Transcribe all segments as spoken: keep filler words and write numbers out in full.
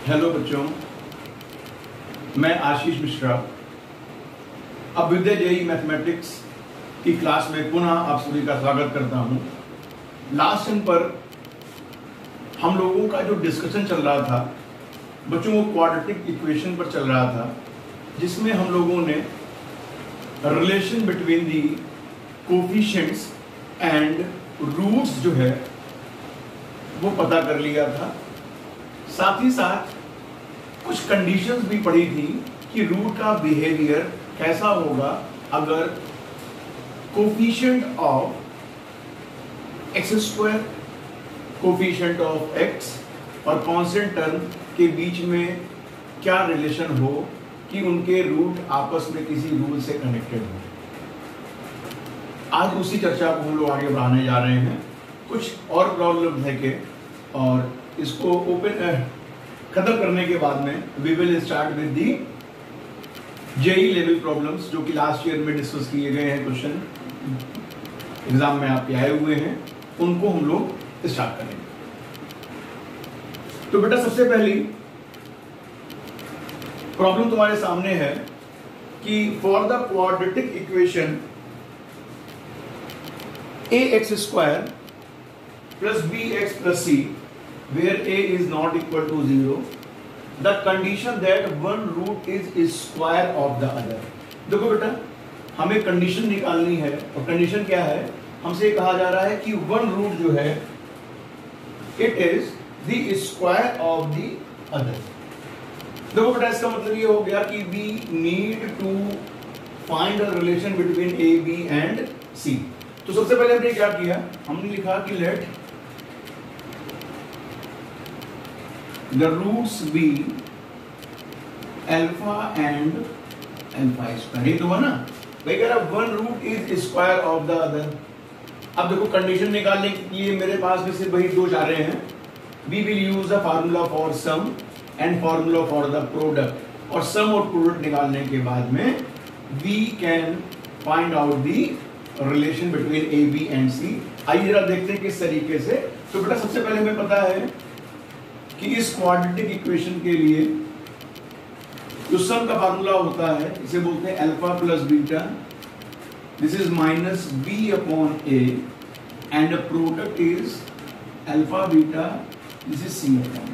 Hello बच्चों, मैं Ashish Mishra Abhyuday JEE mathematics की क्लास में पुनः आप सभी का स्वागत करता हूं। लास्ट टाइम पर हम लोगों का जो डिस्कशन चल रहा था बच्चों, वो क्वाड्रेटिक इक्वेशन पर चल रहा था, जिसमें हम लोगों ने relation between the coefficients and roots जो है वो पता कर लिया था। साथ ही साथ कुछ कंडीशंस भी पड़ी थी कि रूट का बिहेवियर कैसा होगा अगर coefficient of X square, coefficient of X और कांस्टेंट टर्म के बीच में क्या रिलेशन हो कि उनके रूट आपस में किसी रूल से कनेक्टेड हो। आज उसी चर्चा को हम लोग आगे बढ़ाने जा रहे हैं। कुछ और प्रॉब्लम है कि और इसको ओपन खत्म करने के बाद में we will start with the JEE level problems, जो कि लास्ट ईयर में डिस्कस किए गए हैं, क्वेश्चन एग्जाम में आपके आए हुए हैं, उनको हम लोग स्टार्ट करेंगे। तो बेटा सबसे पहली प्रॉब्लम तुम्हारे सामने है कि for the quadratic equation A x square plus B x plus C where a is not equal to zero, the condition that one root is square of the other। देखो बेटा, हमें कंडीशन निकालनी है और कंडीशन क्या है, हमसे कहा जा रहा है कि वन रूट जो है it is the square of the other. देखो बेटा, इसका मतलब ये हो गया कि we need to find a relation between A B and C. तो सबसे पहले हमने क्या किया, हमने लिखा कि let the roots be alpha and alpha square। ये तो है ना भाई, कह रहा one root is square of the other। अब देखो कंडीशन निकालने के लिए मेरे पास में सिर्फ वही दो जा रहे हैं। we will use the formula for sum and formula for the product, और sum और product निकालने के बाद में we can find out the relation between A, B and C। आइए जरा देखते हैं किस तरीके से। तो बेटा सबसे पहले हमें पता है कि इस क्वाड्रेटिक इक्वेशन के लिए जो सम का फार्मूला होता है इसे बोलते हैं alpha plus beta, this is minus B upon A, and product is alpha beta, this is C upon.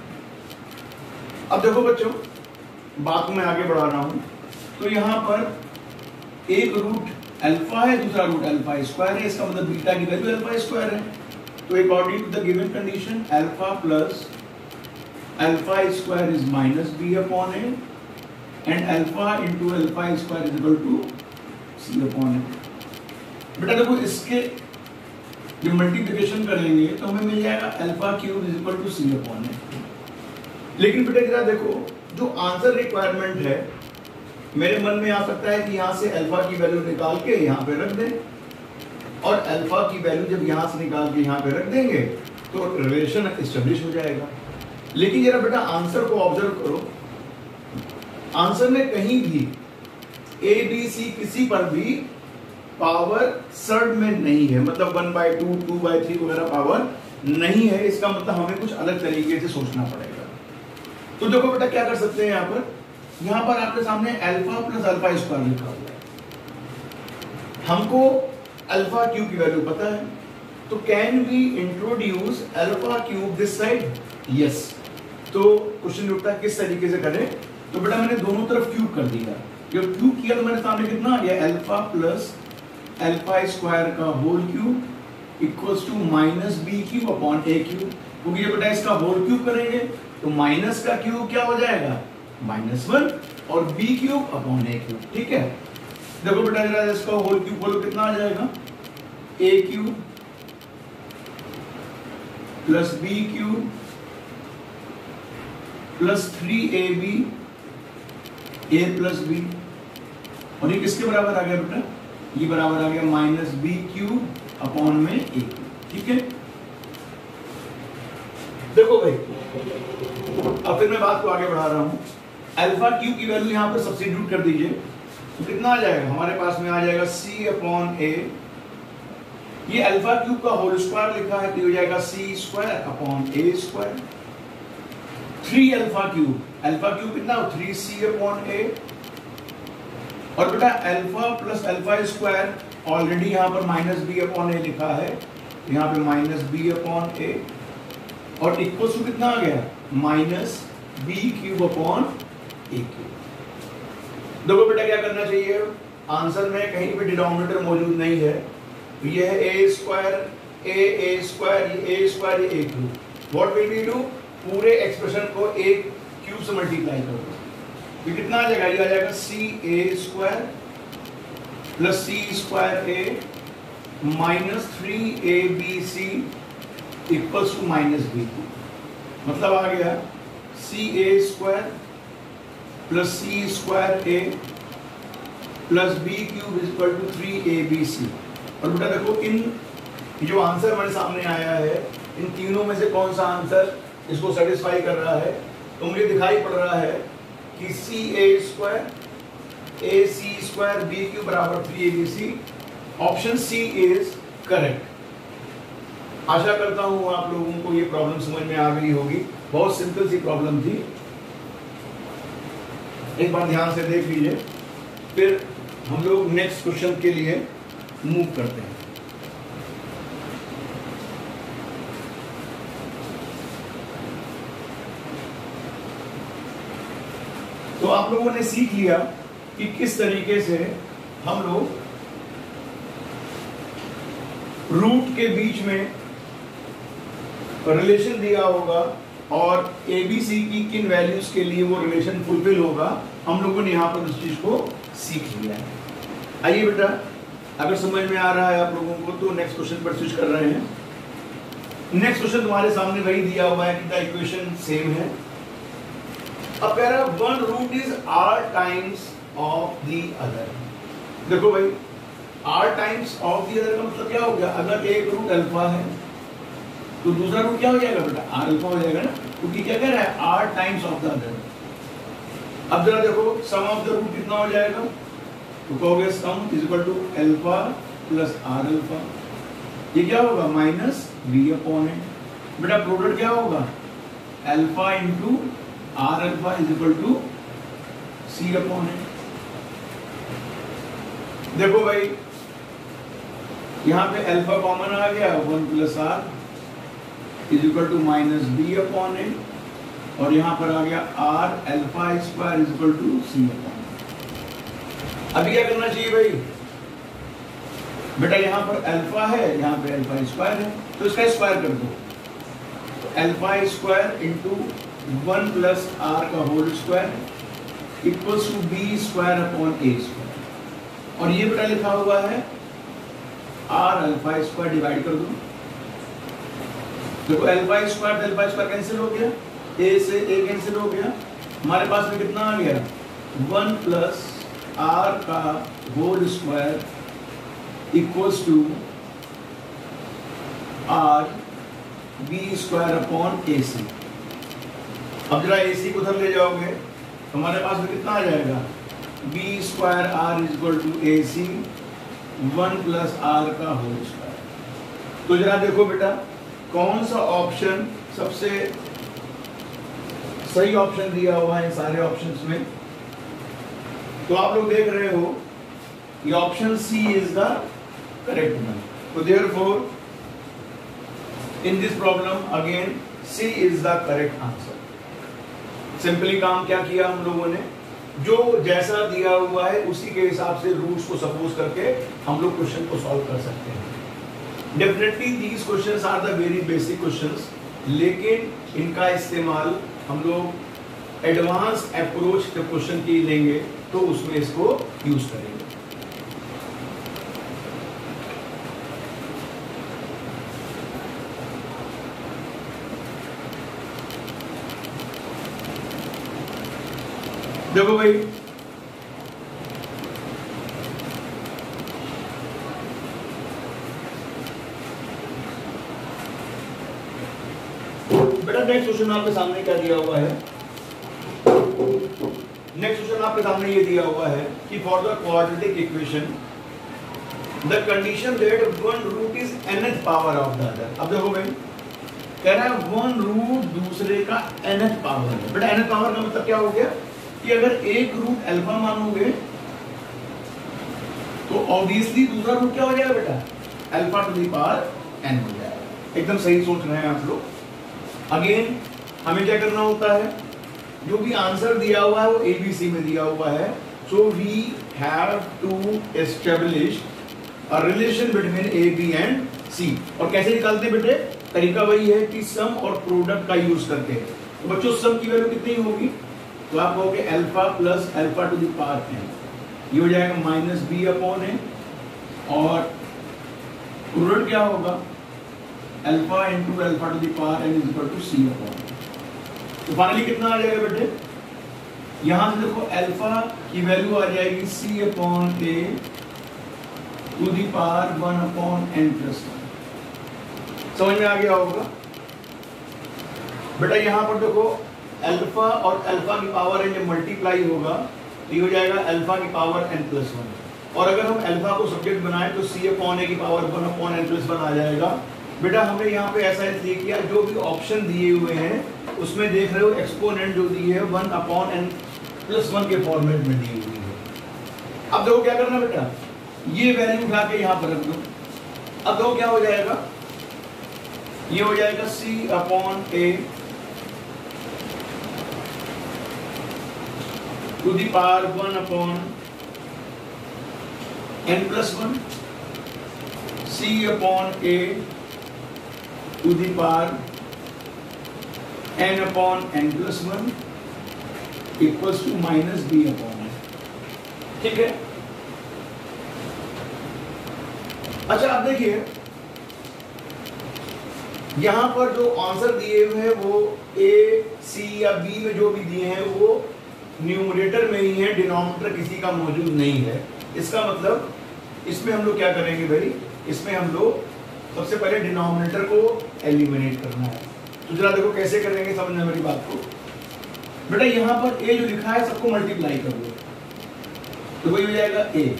अब देखो बच्चों, बात को मैं आगे बढ़ा रहा हूं। तो यहां पर एक रूट अल्फा है, दूसरा रूट अल्फा स्क्वायर है, इसका मतलब बीटा की वैल्यू अल्फा स्क्वायर है। तो according to the given condition alpha plus alpha square is minus b upon a, and alpha into alpha square is equal to c upon a। बेटा देखो, इसके जब मल्टीप्लिकेशन करेंगे तो हमें मिल जाएगा alpha cube is equal to C upon A. लेकिन बेटा जरा देखो, जो आंसर रिक्वायरमेंट है मेरे मन में आ सकता है कि यहाँ से अल्फा की वैल्यू निकाल के यहाँ पे रख दें, और अल्फा की वैल्यू जब यहाँ से निकाल के यहाँ पे रख देंगे तो रिलेशन एस्टेब्लिश हो जाएगा। लेकिन जरा बेटा आंसर को ऑब्जर्व करो, आंसर में कहीं भी ए बी सी किसी पर भी पावर सर्ड में नहीं है, मतलब one by two two by three वगैरह पावर नहीं है। इसका मतलब हमें कुछ अलग तरीके से सोचना पड़ेगा। तो देखो बेटा क्या कर सकते हैं, यहाँ पर यहाँ पर आपके सामने अल्फा प्लस अल्फा स्क्वायर लिखा हुआ है, हमको अल्फा क्यूब की वैल्यू पता है, तो can we introduce alpha cube this side? Yes. तो क्वेश्चन उठता है किस तरीके से करें। तो बेटा मैंने दोनों तरफ क्यूब कर दिया, जब क्यूब किया तो मेरे सामने कितना आ गया, अल्फा प्लस अल्फा स्क्वायर का whole cube equals to minus B cube upon A cube. क्योंकि बेटा इसका होल क्यूब करेंगे तो माइनस का क्यूब क्या हो जाएगा, माइनस वन, और B cube upon A cube. ठीक है, देखो बेटा जरा इसका होल क्यूब बोलो कितना आ जाएगा, A cube plus B cube plus three A B, A plus B, और ये किसके बराबर आ गया बेटा, ये बराबर आ गया माइनस बी क्यूब अपॉन में ए क्यूब। ठीक है, देखो भाई अब फिर मैं बात को आगे बढ़ा रहा हूं। अल्फा क्यूब की वैल्यू यहां पर सब्स्टिट्यूट कर दीजिए तो कितना आ जाएगा, हमारे पास में आ जाएगा सी अपॉन ए, ये अल्फा क्यूब का होल स्क्वायर लिखा है तो हो जाएगा सी स्क्वायर अपॉन ए square. Three alpha cube, alpha cube कितना हो थ्री सी अपॉन ए, और बेटा alpha plus alpha square already यहां पर माइनस बी अपॉन ए लिखा है, यहां पे माइनस बी अपॉन ए, और इक्वल टू कितना आ गया minus B cube upon A cube. देखो बेटा क्या करना चाहिए, आंसर में कहीं पे डिनोमिनेटर मौजूद नहीं है, तो ये है ए स्क्वायर ए ए स्क्वायर ये ए स्क्वायर ये A cube, what will we do, पूरे एक्सप्रेशन को ए क्यूब से मल्टीप्लाई कर दो, तो कितना आ जाएगा, ये आ जाएगा C A square plus C square A minus three A B C equals to minus B, मतलब आ गया C A square plus C square A plus B cube is equal to three A B C. और बेटा देखो इन जो answer हमारे सामने आया है इन तीनों में से कौन सा आंसर इसको सेटिस्फाई कर रहा है, तो मुझे दिखाई पड़ रहा है कि C A square A C square B cube बराबर three A B C, option C is correct. आशा करता हूं आप लोगों को ये प्रॉब्लम समझ में आ गई होगी, बहुत सिंपल सी प्रॉब्लम थी, एक बार ध्यान से देख लीजिए, फिर हम लोग नेक्स्ट क्वेश्चन के लिए मूव करते हैं। तो आप लोगों ने सीख लिया कि किस तरीके से हम लोग रूट के बीच में रिलेशन दिया होगा और एबीसी की किन वैल्यूज के लिए वो रिलेशन फुलफिल होगा, हम लोगों ने यहाँ पर उस चीज को सीख लिया है। आइए बेटा, अगर समझ में आ रहा है आप लोगों को तो नेक्स्ट क्वेश्चन पर स्विच कर रहे हैं। नेक्स्ट क्वेश्चन तुम्हारे सामने वही दिया हुआ है कि द इक्वेशन सेम है। अब कह रहा है one root is R times of the other. देखो भाई R times of the other का मतलब क्या हो गया, अगर एक रूट अल्फा है तो दूसरा रूट क्या हो जाएगा बेटा, आर अल्फा हो जाएगा ना, क्योंकि क्या कह रहा है R times of the other. अब जरा देखो सम ऑफ द रूट कितना हो जाएगा, तो कहोगे sum is equal to alpha plus R alpha, ये क्या होगा माइनस बी अपॉन ए। बेटा प्रोडक्ट क्या होगा alpha into R alpha is equal to C upon A. देखो भाई यहां पे अल्फा कॉमन आ गया, one plus R is equal to minus B upon A, और यहां पर आ गया R alpha square is equal to C upon A. अभी क्या करना चाहिए भाई, बेटा यहां पर अल्फा है यहां पे अल्फा स्क्वायर है, तो इसका स्क्वायर कर दो, तो alpha square into one plus R का whole square equals to B square upon A square, और ये बेटा लिखा हुआ है आर अल्फा स्क्वायर, डिवाइड कर दो, देखो alpha square alpha square cancel हो गया, ए से ए कैंसिल हो गया, हमारे पास में कितना आ गया वन प्लस आर का whole square equals to R B square upon A C. अब जरा ए सी को उधर ले जाओगे तो हमारे पास में कितना आ जाएगा B square R is equal to A C one plus R का होल स्क्वायर। तो जरा देखो बेटा कौन सा ऑप्शन सबसे सही ऑप्शन दिया हुआ है सारे ऑप्शंस में, तो आप लोग देख रहे हो ये option C is the correct one. तो therefore in this problem again C is the correct answer. Simply काम क्या किया हम लोगों ने, जो जैसा दिया हुआ है उसी के हिसाब से रूट्स को सपोज करके हम लोग क्वेश्चन को सॉल्व कर सकते हैं। Definitely these questions are the very basic questions, लेकिन इनका इस्तेमाल हम लोग एडवांस अप्रोच के क्वेश्चन की लेंगे तो उसमें इसको यूज करेंगे। देखो भाई बेटा नेक्स्ट क्वेश्चन आपके सामने क्या दिया हुआ है, नेक्स्ट क्वेश्चन आपके सामने ये दिया हुआ है कि for the quadratic equation the condition that one root is nth power of the other. अब देखो भाई कह रहा है वन रूट दूसरे का nth पावर है। बेटा nth पावर का मतलब क्या हो गया कि अगर एक रूट अल्फा मानोगे तो ऑब्वियसली दूसरा रूट क्या हो जाएगा बेटा, alpha to the power n हो जाएगा। एकदम सही सोच रहे हैं आप लोग। अगेन हमें क्या करना होता है, जो भी आंसर दिया हुआ है वो एबीसी में दिया हुआ है, so we have to establish a relation between A B and C. और कैसे निकालते हैं बेटे, तरीका वही है कि सम और प्रोडक्ट का यूज करके। तो बच्चों सम की वैल्यू कितनी होगी, तो आप कहोगे alpha plus alpha to the power N, ये हो जाएगा माइनस बी अपॉन ए, और प्रोडक्ट क्या होगा alpha into alpha to the power N is equal to C upon. तो फाइनली कितना आ जाएगा बेटे, यहां से देखो अल्फा की वैल्यू आ जाएगी C upon A to the power one upon N plus one. समझ में आ गया होगा बेटा। यहां पर देखो अल्फा और अल्फा की पावर एन जब मल्टीप्लाई होगा तो ये हो जाएगा अल्फा की पावर एन प्लस वन, और अगर हम अल्फा को सब्जेक्ट बनाए तो सी अपॉन ए की power one upon N plus one आ जाएगा। बेटा हमने यहाँ पे ऐसा इसलिए किया, जो भी ऑप्शन दिए हुए हैं उसमें देख रहे हो एक्सपोनेंट जो दी है one upon N plus one के फॉर्मेट में दी हुई है। अब देखो क्या करना बेटा, ये वैल्यू उठा के यहाँ पर रख दो। अब देखो क्या हो जाएगा, ये हो जाएगा C upon A to the power one upon N plus one, C upon A to the power N upon N plus one equals to minus B upon N. ठीक है। अच्छा अब देखिए यहां पर जो आंसर दिए हुए हैं वो ए सी या बी में जो भी दिए हैं वो न्यूमरेटर में ही है, डिनोमिनेटर किसी का मौजूद नहीं है। इसका मतलब इसमें हम लोग क्या करेंगे भाई, इसमें हम लोग सबसे पहले डिनोमिनेटर को एलिमिनेट करना है। तो जरा देखो कैसे करेंगे, समझना मेरी बात को बेटा। यहां पर ए जो लिखा है सबको मल्टीप्लाई कर दो, तो वही हो जाएगा A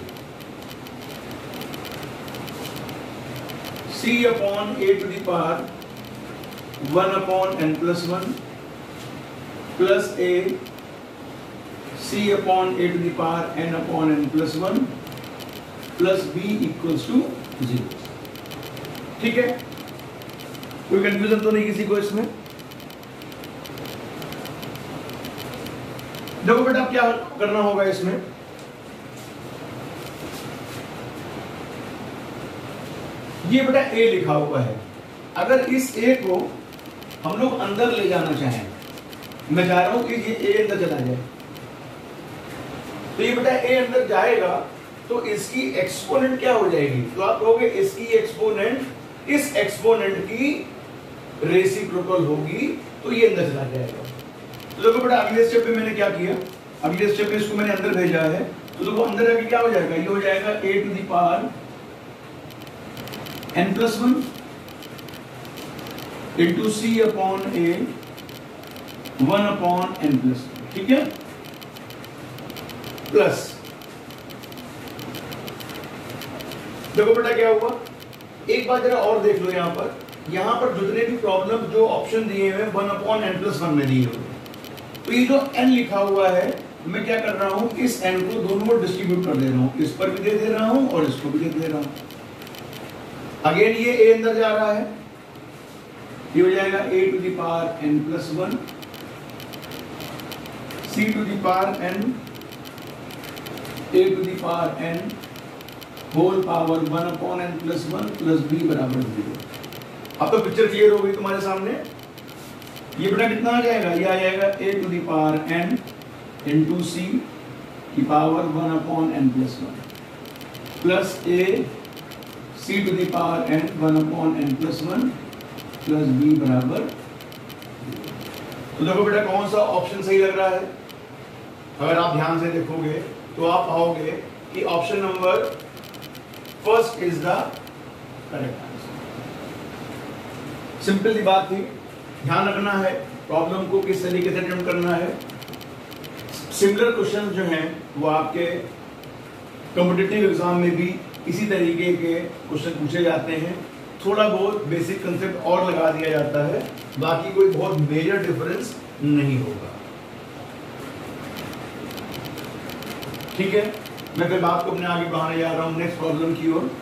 C upon A to the power one upon N plus one plus A C upon A to the power N upon N plus one plus B equals to zero. ठीक है, कोई confusion तो नहीं किसी को इसमें। देखो बेटा क्या करना होगा इसमें, ये बेटा ए लिखा हुआ है, अगर इस ए को हम लोग अंदर ले जाना चाहें, मैं चाह रहा हूं कि ये ए अंदर चला जाए, तो ये बेटा ए अंदर जाएगा तो इसकी एक्सपोनेंट क्या हो जाएगी, तो आप कहोगे इसकी एक्सपोनेंट इस एक्सपोनेंट की रेसिप्रोकल होगी, तो ये अंदर चला जाएगा। तो देखो बेटा अगले स्टेप पे मैंने क्या किया, अगले स्टेप पे इसको मैंने अंदर भेजा है, तो देखो अंदर आके क्या हो जाएगा, ये हो जाएगा a to the power n plus one into c upon a one upon N plus, ठीक है, प्लस देखो बेटा क्या हुआ, एक बात जरा और देख लो, यहां पर यहां पर जितने भी प्रॉब्लम जो ऑप्शन दिए हुए one upon N plus one में दिए हुए, तो ये जो एन लिखा हुआ है मैं क्या कर रहा हूं, इस एन को दोनों को डिस्ट्रीब्यूट कर दे रहा हूं, इस पर भी दे दे रहा हूं और इसको भी दे दे रहा हूं। अगेन ये ए अंदर जा रहा है, ये हो जाएगा a to the power n plus one c to the power n a to the power n whole power one upon N plus one plus b बराबर जीरो। अब तो पिक्चर क्लियर हो गई तुम्हारे सामने। ये बेटा कितना आ जाएगा, ये आ जाएगा a to the power n into c की power one upon N plus one plus A c to the power n one upon N plus one plus b बराबर। तो देखो बेटा कौन सा ऑप्शन सही लग रहा है, अगर आप ध्यान से देखोगे तो आप पाओगे कि option number first is the correct answer. Simple सी बात थी, ध्यान रखना है प्रॉब्लम को किस तरीके से अटेम्प्ट करना है। सिमिलर क्वेश्चन जो हैं वो आपके कॉम्पिटिटिव एग्जाम में भी इसी तरीके के क्वेश्चन पूछे जाते हैं। थोड़ा बहुत बेसिक कंसेप्ट और लगा दिया जाता है, बाकी कोई बहुत मेजर डिफरेंस नहीं होगा। ठीक है, मैं फिर बात को अपने आगे बढ़ाने जा रहा हूं नेक्स्ट प्रॉब्लम की ओर।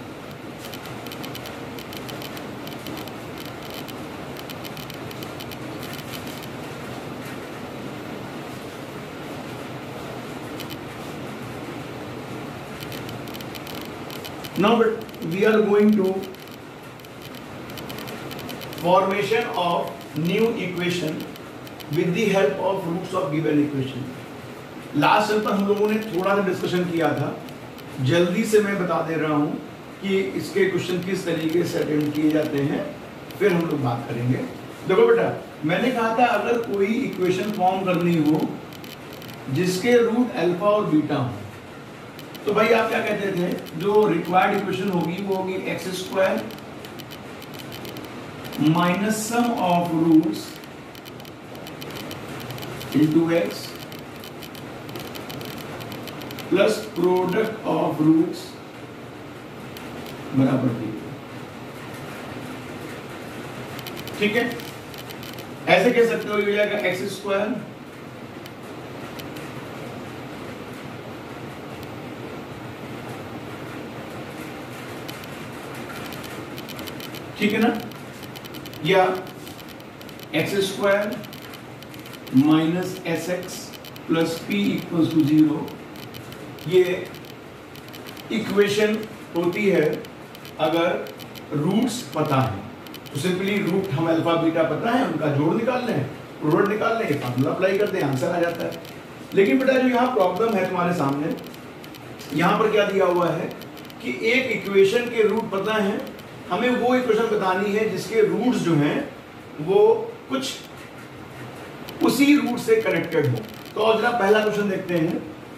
Now but we are going to formation of new equation with the help of roots of given equation। Last time पर हम लोगों ने थोड़ा सा डिस्कशन किया था, जल्दी से मैं बता दे रहा हूं कि इसके क्वेश्चन किस तरीके से अटेम्प्ट किए जाते हैं, फिर हम लोग बात करेंगे। देखो बेटा, मैंने कहा था अगर कोई इक्वेशन फॉर्म करनी हो जिसके रूट अल्फा और बीटा हो, तो भाई आप क्या कहते थे, जो रिक्वायर्ड इक्वेशन होगी वो होगी x square minus sum of roots into x plus product of roots बराबर थी। ठीक है, ऐसे कह सकते हो, ये हो जाएगा एक्स स्क्वायर ठीक है ना, या x square minus s x plus p equal to zero. ये इक्वेशन होती है अगर रूट्स पता है, तो सिंपली रूट हम अल्फा बीटा पता है, उनका जोड़ निकाल लें, प्रोडक्ट निकाल लें, फॉर्मूला अप्लाई कर दें, आंसर आ जाता है। लेकिन बेटा जो यहाँ प्रॉब्लम है तुम्हारे सामने, यहाँ पर क्या दिया हुआ है कि एक इक्वेशन के रूट पता है, हमें वो इक्वेशन बतानी है जिसके रूट्स जो हैं वो कुछ उसी रूट से कनेक्टेड हो। तो जरा पहला क्वेश्चन देखते हैं।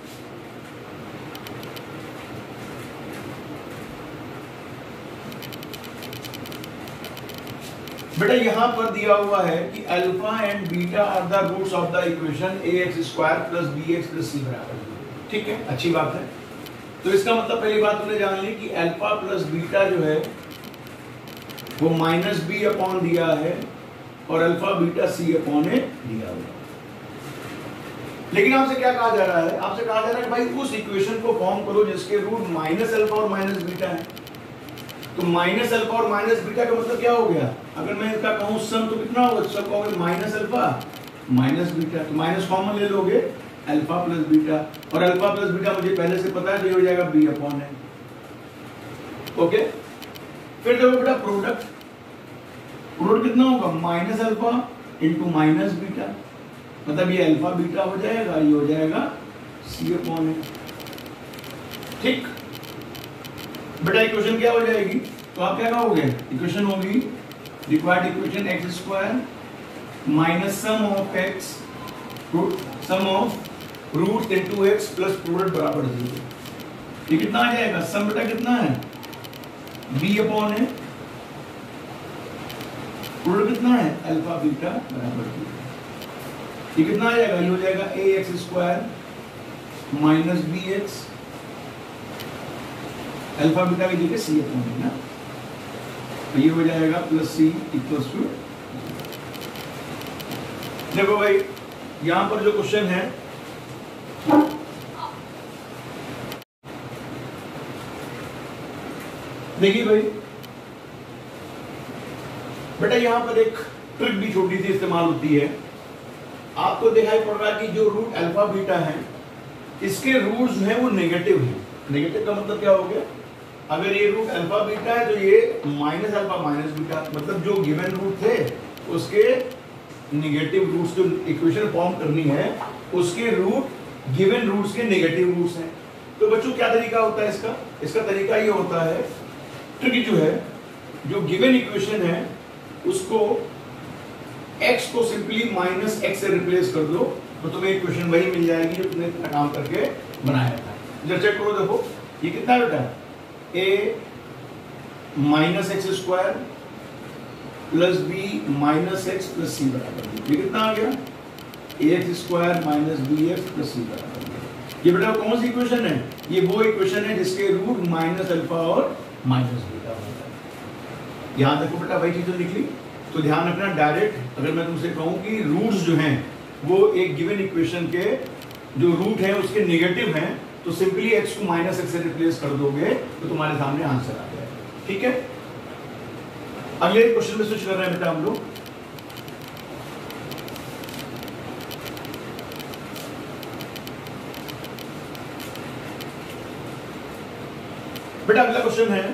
बेटा यहां पर दिया हुआ है कि alpha and beta are the roots of the equation A x square plus B x plus सी बराबर। ठीक है, अच्छी बात है। तो इसका मतलब पहली बात तुमने जान ली कि अल्फा प्लस बीटा जो है वो माइनस बी अपॉन दिया है और alpha beta c upon a दिया हुआ। लेकिन आपसे क्या कहा जा रहा है, आपसे कहा जा रहा है कि भाई उस इक्वेशन को फॉर्म करो जिसके रूट माइनस अल्फा और माइनस बीटा है। तो माइनस अल्फा और माइनस बीटा का मतलब क्या हो गया, अगर मैं इसका कहूं सम तो कितना होगा, सब कहोगे माइनस अल्फा माइनस बीटा, तो माइनस कॉमन ले लोगे, अल्फा प्लस बीटा, और अल्फा प्लस बीटा मुझे पहले से पता है तो ये हो जाएगा बी अपॉन ए। ओके, फिर देखो बेटा प्रोडक्ट, प्रोडक्ट कितना होगा, minus alpha into minus beta, मतलब ये अल्फा बीटा हो जाएगा, ये हो जाएगा सी अपॉन ए। ठीक बेटा, इक्वेशन क्या हो जाएगी, तो आप क्या कहोगे, इक्वेशन होगी required equation x square minus sum of x sum of root into x plus product बराबर जीरो। ये कितना आ जाएगा, सम बेटा कितना है बी अपॉन है, प्रोडक्ट कितना है अल्फा बीटा बराबर जीरो। ये कितना आ जाएगा, ये हो जाएगा a x square minus b x, alpha beta की जगह सी अपॉन है ना, तो ये हो जाएगा प्लस सी इक्वल्स टू। देखो भाई यहां पर जो क्वेश्चन है, देखिए भाई बेटा यहां पर एक ट्रिक भी छोटी सी इस्तेमाल होती है। आपको दिखाई पड़ रहा है कि जो रूट अल्फा बीटा है इसके रूट्स जो है वो नेगेटिव है। नेगेटिव का मतलब क्या हो गया, अगर ये रूट अल्फा बीटा है तो ये माइनस अल्फा माइनस बीटा, मतलब जो गिवन रूट थे उसके नेगेटिव रूट्स, जो इक्वेशन फॉर्म करनी है उसके रूट गिवन रूट्स के नेगेटिव रूट्स हैं। तो बच्चों क्या तरीका होता है इसका, इसका तरीका ये होता है, ट्रिक जो है, जो गिवन इक्वेशन है उसको x को सिंपली माइनस एक्स से रिप्लेस कर दो तो तुम्हें इक्वेशन वही मिल जाएगी जो तुमने इतना काम करके बनाया था। जब चेक करो, देखो ये कितना बेटा, a minus x square plus b minus x plus सी बराबर, ये कितना आ गया, a x square minus b x plus सी बराबर। ये बेटा कौन सी इक्वेशन है, ये वो इक्वेशन है जिसके रूट माइनस अल्फा और माइनस बीटा होता है। यहाँ देखो बेटा वही चीज तो लिख ली। तो ध्यान रखना, डायरेक्ट अगर मैं तुमसे कहूँ कि रूट्स जो हैं वो एक गिवन इक्वेशन के जो रूट है उसके नेगेटिव हैं, तो सिंपली x को माइनस एक्स से रिप्लेस कर दोगे तो तुम्हारे सामने आंसर आ जाएगा। ठीक है, अगले क्वेश्चन में स्विच कर रहे हैं बेटा हम लोग। बेटा अगला क्वेश्चन है,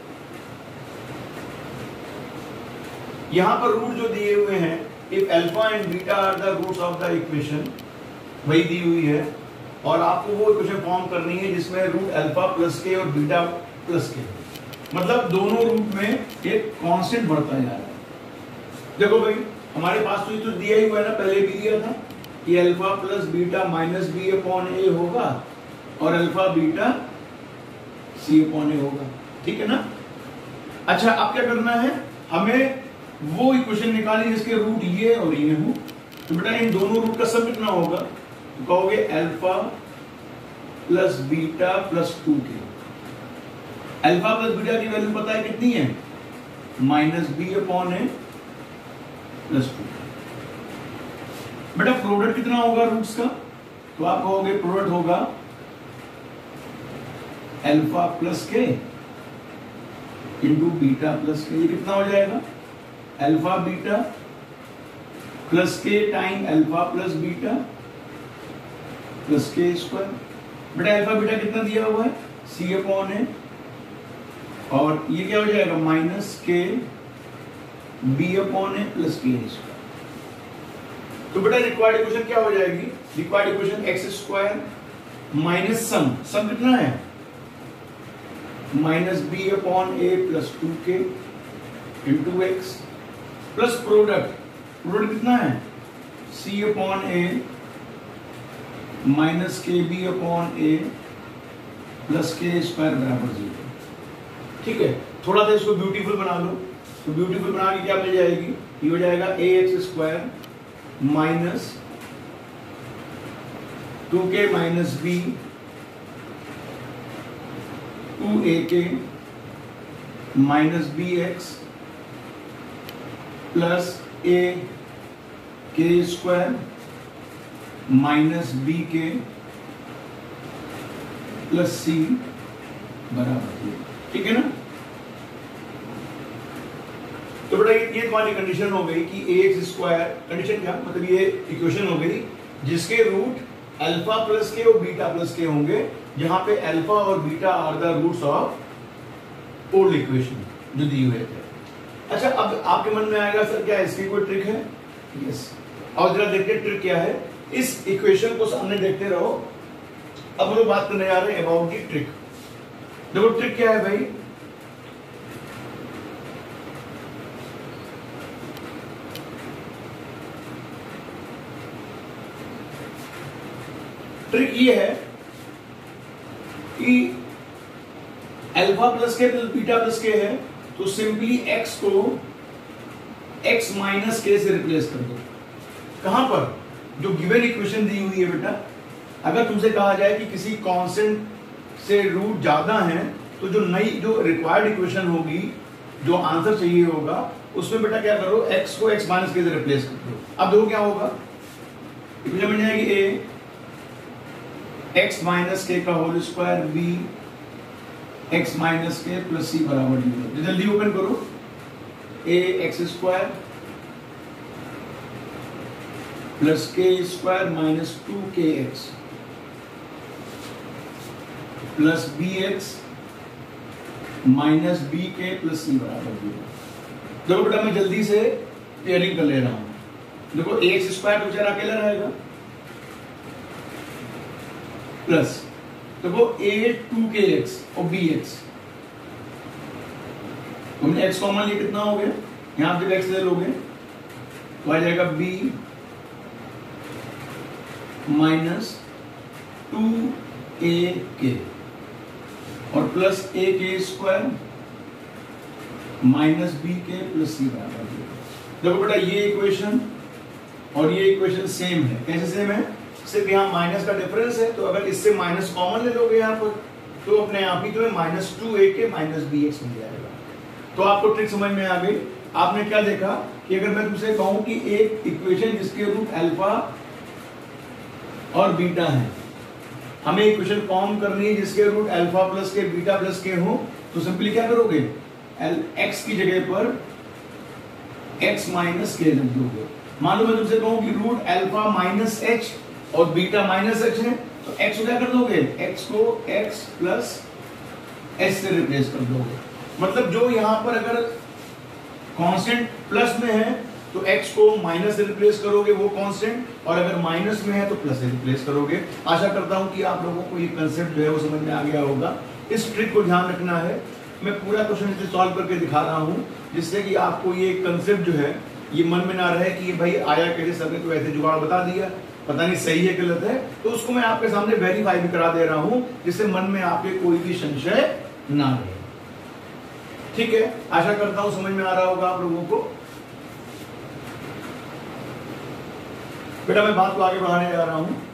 यहां पर रूट जो दिए हुए हैं, if alpha and beta are the roots of the equation, वही दी हुई है और आपको वो इक्वेशन फॉर्म करनी है जिसमें रूट अल्फा प्लस के और बीटा प्लस के, मतलब दोनों रूट में एक कांस्टेंट बढ़ता जा रहा है। देखो भाई हमारे पास तो ये तो दिया ही हुआ है ना, पहले भी दिया था कि alpha plus beta minus B upon a होगा और alpha beta c upon a होगा। ठीक है ना। अच्छा अब क्या करना है, हमें वो इक्वेशन निकालनी जिसके रूट ये और ये हो। तो बेटा इन दोनों रूट का सम कितना होगा, तो कहोगे alpha plus beta plus two k. Alpha plus beta की वैल्यू पता है कितनी है, minus B upon a plus two. बेटा प्रोडक्ट कितना होगा रूट्स का, तो आप कहोगे प्रोडक्ट होगा alpha plus k into beta plus k. ये कितना हो जाएगा, alpha beta plus k time alpha plus beta plus k square. बेटा अल्फा बीटा कितना दिया हुआ है, सी अपॉन ए, और ये क्या हो जाएगा minus k b upon a plus k square. तो बेटा रिक्वायर्ड इक्वेशन क्या हो जाएगी, required equation x square minus sum, sum कितना है minus B upon a plus two k into x plus product, product कितना है c upon a minus k b upon a plus k square बराबर zero. ठीक है, थोड़ा सा इसको ब्यूटीफुल बना लो, तो ब्यूटीफुल बना के क्या मिल जाएगी, ये हो जाएगा a x square minus two k minus b two a k minus b x plus a k square minus b k plus सी बराबर। ठीक है ना। तो बेटा ये तुम्हारी कंडीशन हो गई कि ए एक्स स्क्वायर, कंडीशन क्या मतलब ये इक्वेशन हो गई जिसके रूट अल्फा प्लस के और बीटा प्लस के होंगे, जहां पे अल्फा और beta are the roots of old equation जो दी हुए थे। अच्छा अब आपके मन में आएगा सर क्या इसकी कोई ट्रिक है, यस, और जरा देखते ट्रिक क्या है। इस इक्वेशन को सामने देखते रहो। अब हम लोग बात करने जा रहे हैं अबाउट दी ट्रिक। देखो ट्रिक क्या है भाई, ट्रिक ये है कि alpha plus k plus beta plus k है, तो सिंपली x को x माइनस के से रिप्लेस कर दो। कहां पर, जो गिवन इक्वेशन दी हुई है बेटा, अगर तुमसे कहा जाए कि किसी कांस्टेंट से रूट ज्यादा है तो जो नई जो रिक्वायर्ड इक्वेशन होगी, जो आंसर चाहिए होगा, उसमें बेटा क्या करो, x को x माइनस के से रिप्लेस कर दो। अब देखो क्या होगा, इक्वेशन बन जाएगी a x माइनस के का whole square b x minus k plus सी बराबर जीरो। जल्दी ओपन करो, a x square plus k square minus two k x plus B x minus b k plus सी बराबर zero. देखो बेटा मैं जल्दी से पेयरिंग कर ले रहा हूं। देखो a एक्स स्क्वायर तो बेचारा अकेला रहेगा, प्लस देखो a टू के एक्स और b x, हमने x कॉमन लिए कितना हो गया, यहां पे x ले लोगे तो आ जाएगा b minus two a k और plus a k square minus b k plus c बराबर। देखो बेटा ये इक्वेशन और ये इक्वेशन सेम है। कैसे सेम है, सिर्फ यहाँ माइनस का डिफरेंस है, तो अगर इससे माइनस कॉमन ले लोगे यहाँ पर तो अपने आप ही तुम्हें minus two a k minus b x मिल जाएगा। तो आपको ट्रिक समझ में आ गई। आपने क्या देखा कि अगर मैं तुमसे कहूं कि एक इक्वेशन जिसके रूट अल्फा और बीटा है, हमें इक्वेशन फॉर्म करनी है जिसके root alpha plus k beta plus k हो, तो सिंपली क्या करोगे, एक्स की जगह पर एक्स माइनस के रख दोगे। मान लो मैं तुमसे कहूं कि रूट अल्फा माइनस एच और बीटा माइनस एच है, तो एक्स को क्या कर दोगे, एक्स को एक्स प्लस एच से रिप्लेस कर दोगे। मतलब जो यहां पर अगर कांस्टेंट प्लस में है तो x को माइनस से रिप्लेस करोगे वो कांस्टेंट, और अगर माइनस में है तो प्लस से रिप्लेस करोगे। आशा करता हूं कि आप लोगों को ये कंसेप्ट जो है वो समझ में आ गया होगा। इस ट्रिक को ध्यान रखना है। मैं पूरा क्वेश्चन इसे सॉल्व करके दिखा रहा हूं जिससे कि आपको ये कंसेप्ट जो है ये मन में ना रहे कि ये भाई आया कैसे, सबने तो ऐसे जुगाड़ बता दिया, पता नहीं सही है गलत है। तो उसको मैं आपके सामने वेरीफाई भी करा दे रहा हूं जिससे मन में आपके कोई भी संशय ना रहे। ठीक है, आशा करता हूं समझ में आ रहा होगा आप लोगों को। बेटा मैं बात को आगे बढ़ाने जा रहा हूं।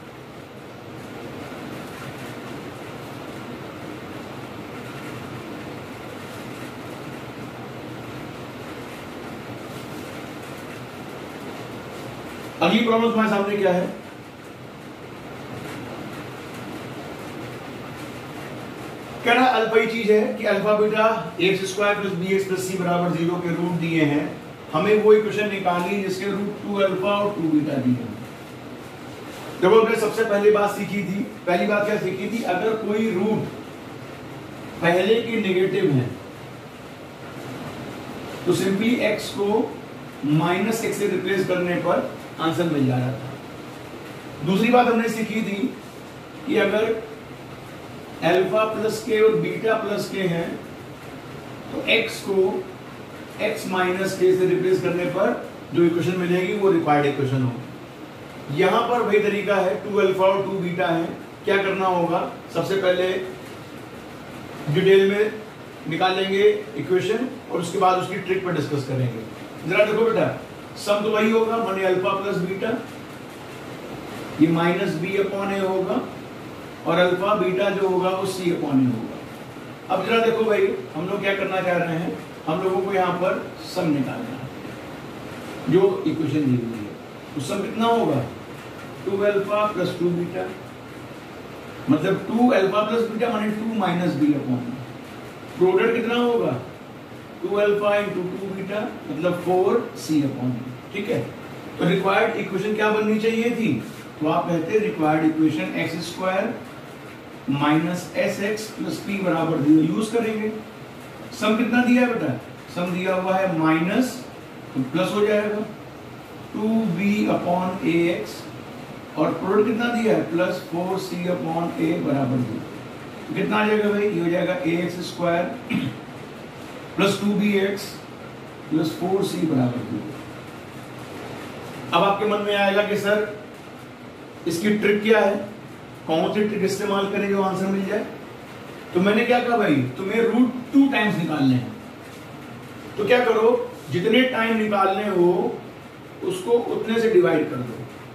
अगली प्रॉब्लम तुम्हारे सामने क्या है, कह रहा अल्फा ही चीज है कि alpha beta x square plus B x plus सी बराबर जीरो के रूट दिए हैं। हमें वो इक्वेशन निकालनी जिसके रूट टू अल्फा और टू बीटा दिए हैं। देखो हमने सबसे पहली बात सीखी थी, पहली बात क्या सीखी थी, अगर कोई रूट पहले की नेगेटिव है तो सिंपली एक्स को माइनस एक्स से रिप्लेस करने पर आंसर मिल जा रहा था। दूसरी बात हमने सीखी थी कि अगर अल्फा प्लस के और बीटा प्लस के हैं तो x को x माइनस के से रिप्लेस करने पर जो इक्वेशन मिलेगी वो रिक्वायर्ड इक्वेशन होगी। यहां पर वही तरीका है, टू अल्फा और टू बीटा है। क्या करना होगा, सबसे पहले डिटेल में निकालेंगे इक्वेशन और उसके बाद उसकी ट्रिक पर डिस्कस करेंगे। जरा देखो बेटा, सम तो वही होगा, माने अल्फा प्लस बीटा, ये माइनस बी अपॉन ए होगा और अल्फा बीटा जो होगा वो सी अपॉन ए होगा। अब जरा देखो भाई, हम लोग क्या करना चाह रहे हैं, हम लोगों को यहाँ पर सम निकालना है जो इक्वेशन दी हुई है। तो सम कितना होगा, two alpha plus two beta, मतलब टू अल्फा प्लस बीटा माने two minus B upon. Product कितना होगा, two alpha into two beta मतलब फोर सी अपॉन। ठीक है, तो रिक्वायर्ड इक्वेशन क्या बननी चाहिए थी, तो आप कहते required equation x square minus s x plus P बराबर जीरो यूज करेंगे। सम कितना दिया है बेटा, सम दिया हुआ है माइनस, तो प्लस हो जाएगा two b upon a x, और प्रोडक्ट कितना दिया है plus four c upon a बराबर जीरो। कितना आ जाएगा भाई, ये हो जाएगा a x square plus two b x plus four c बराबर जीरो। अब आपके मन में आएगा कि सर इसकी ट्रिक क्या है, कौन सी ट्रिक इस्तेमाल करें जो आंसर मिल जाए। तो मैंने क्या कहा भाई, तुम्हें रूट टू टाइम्स निकालने हैं। तो क्या करो, जितने टाइम निकालने हो उसको उतने से डिवाइड कर दो।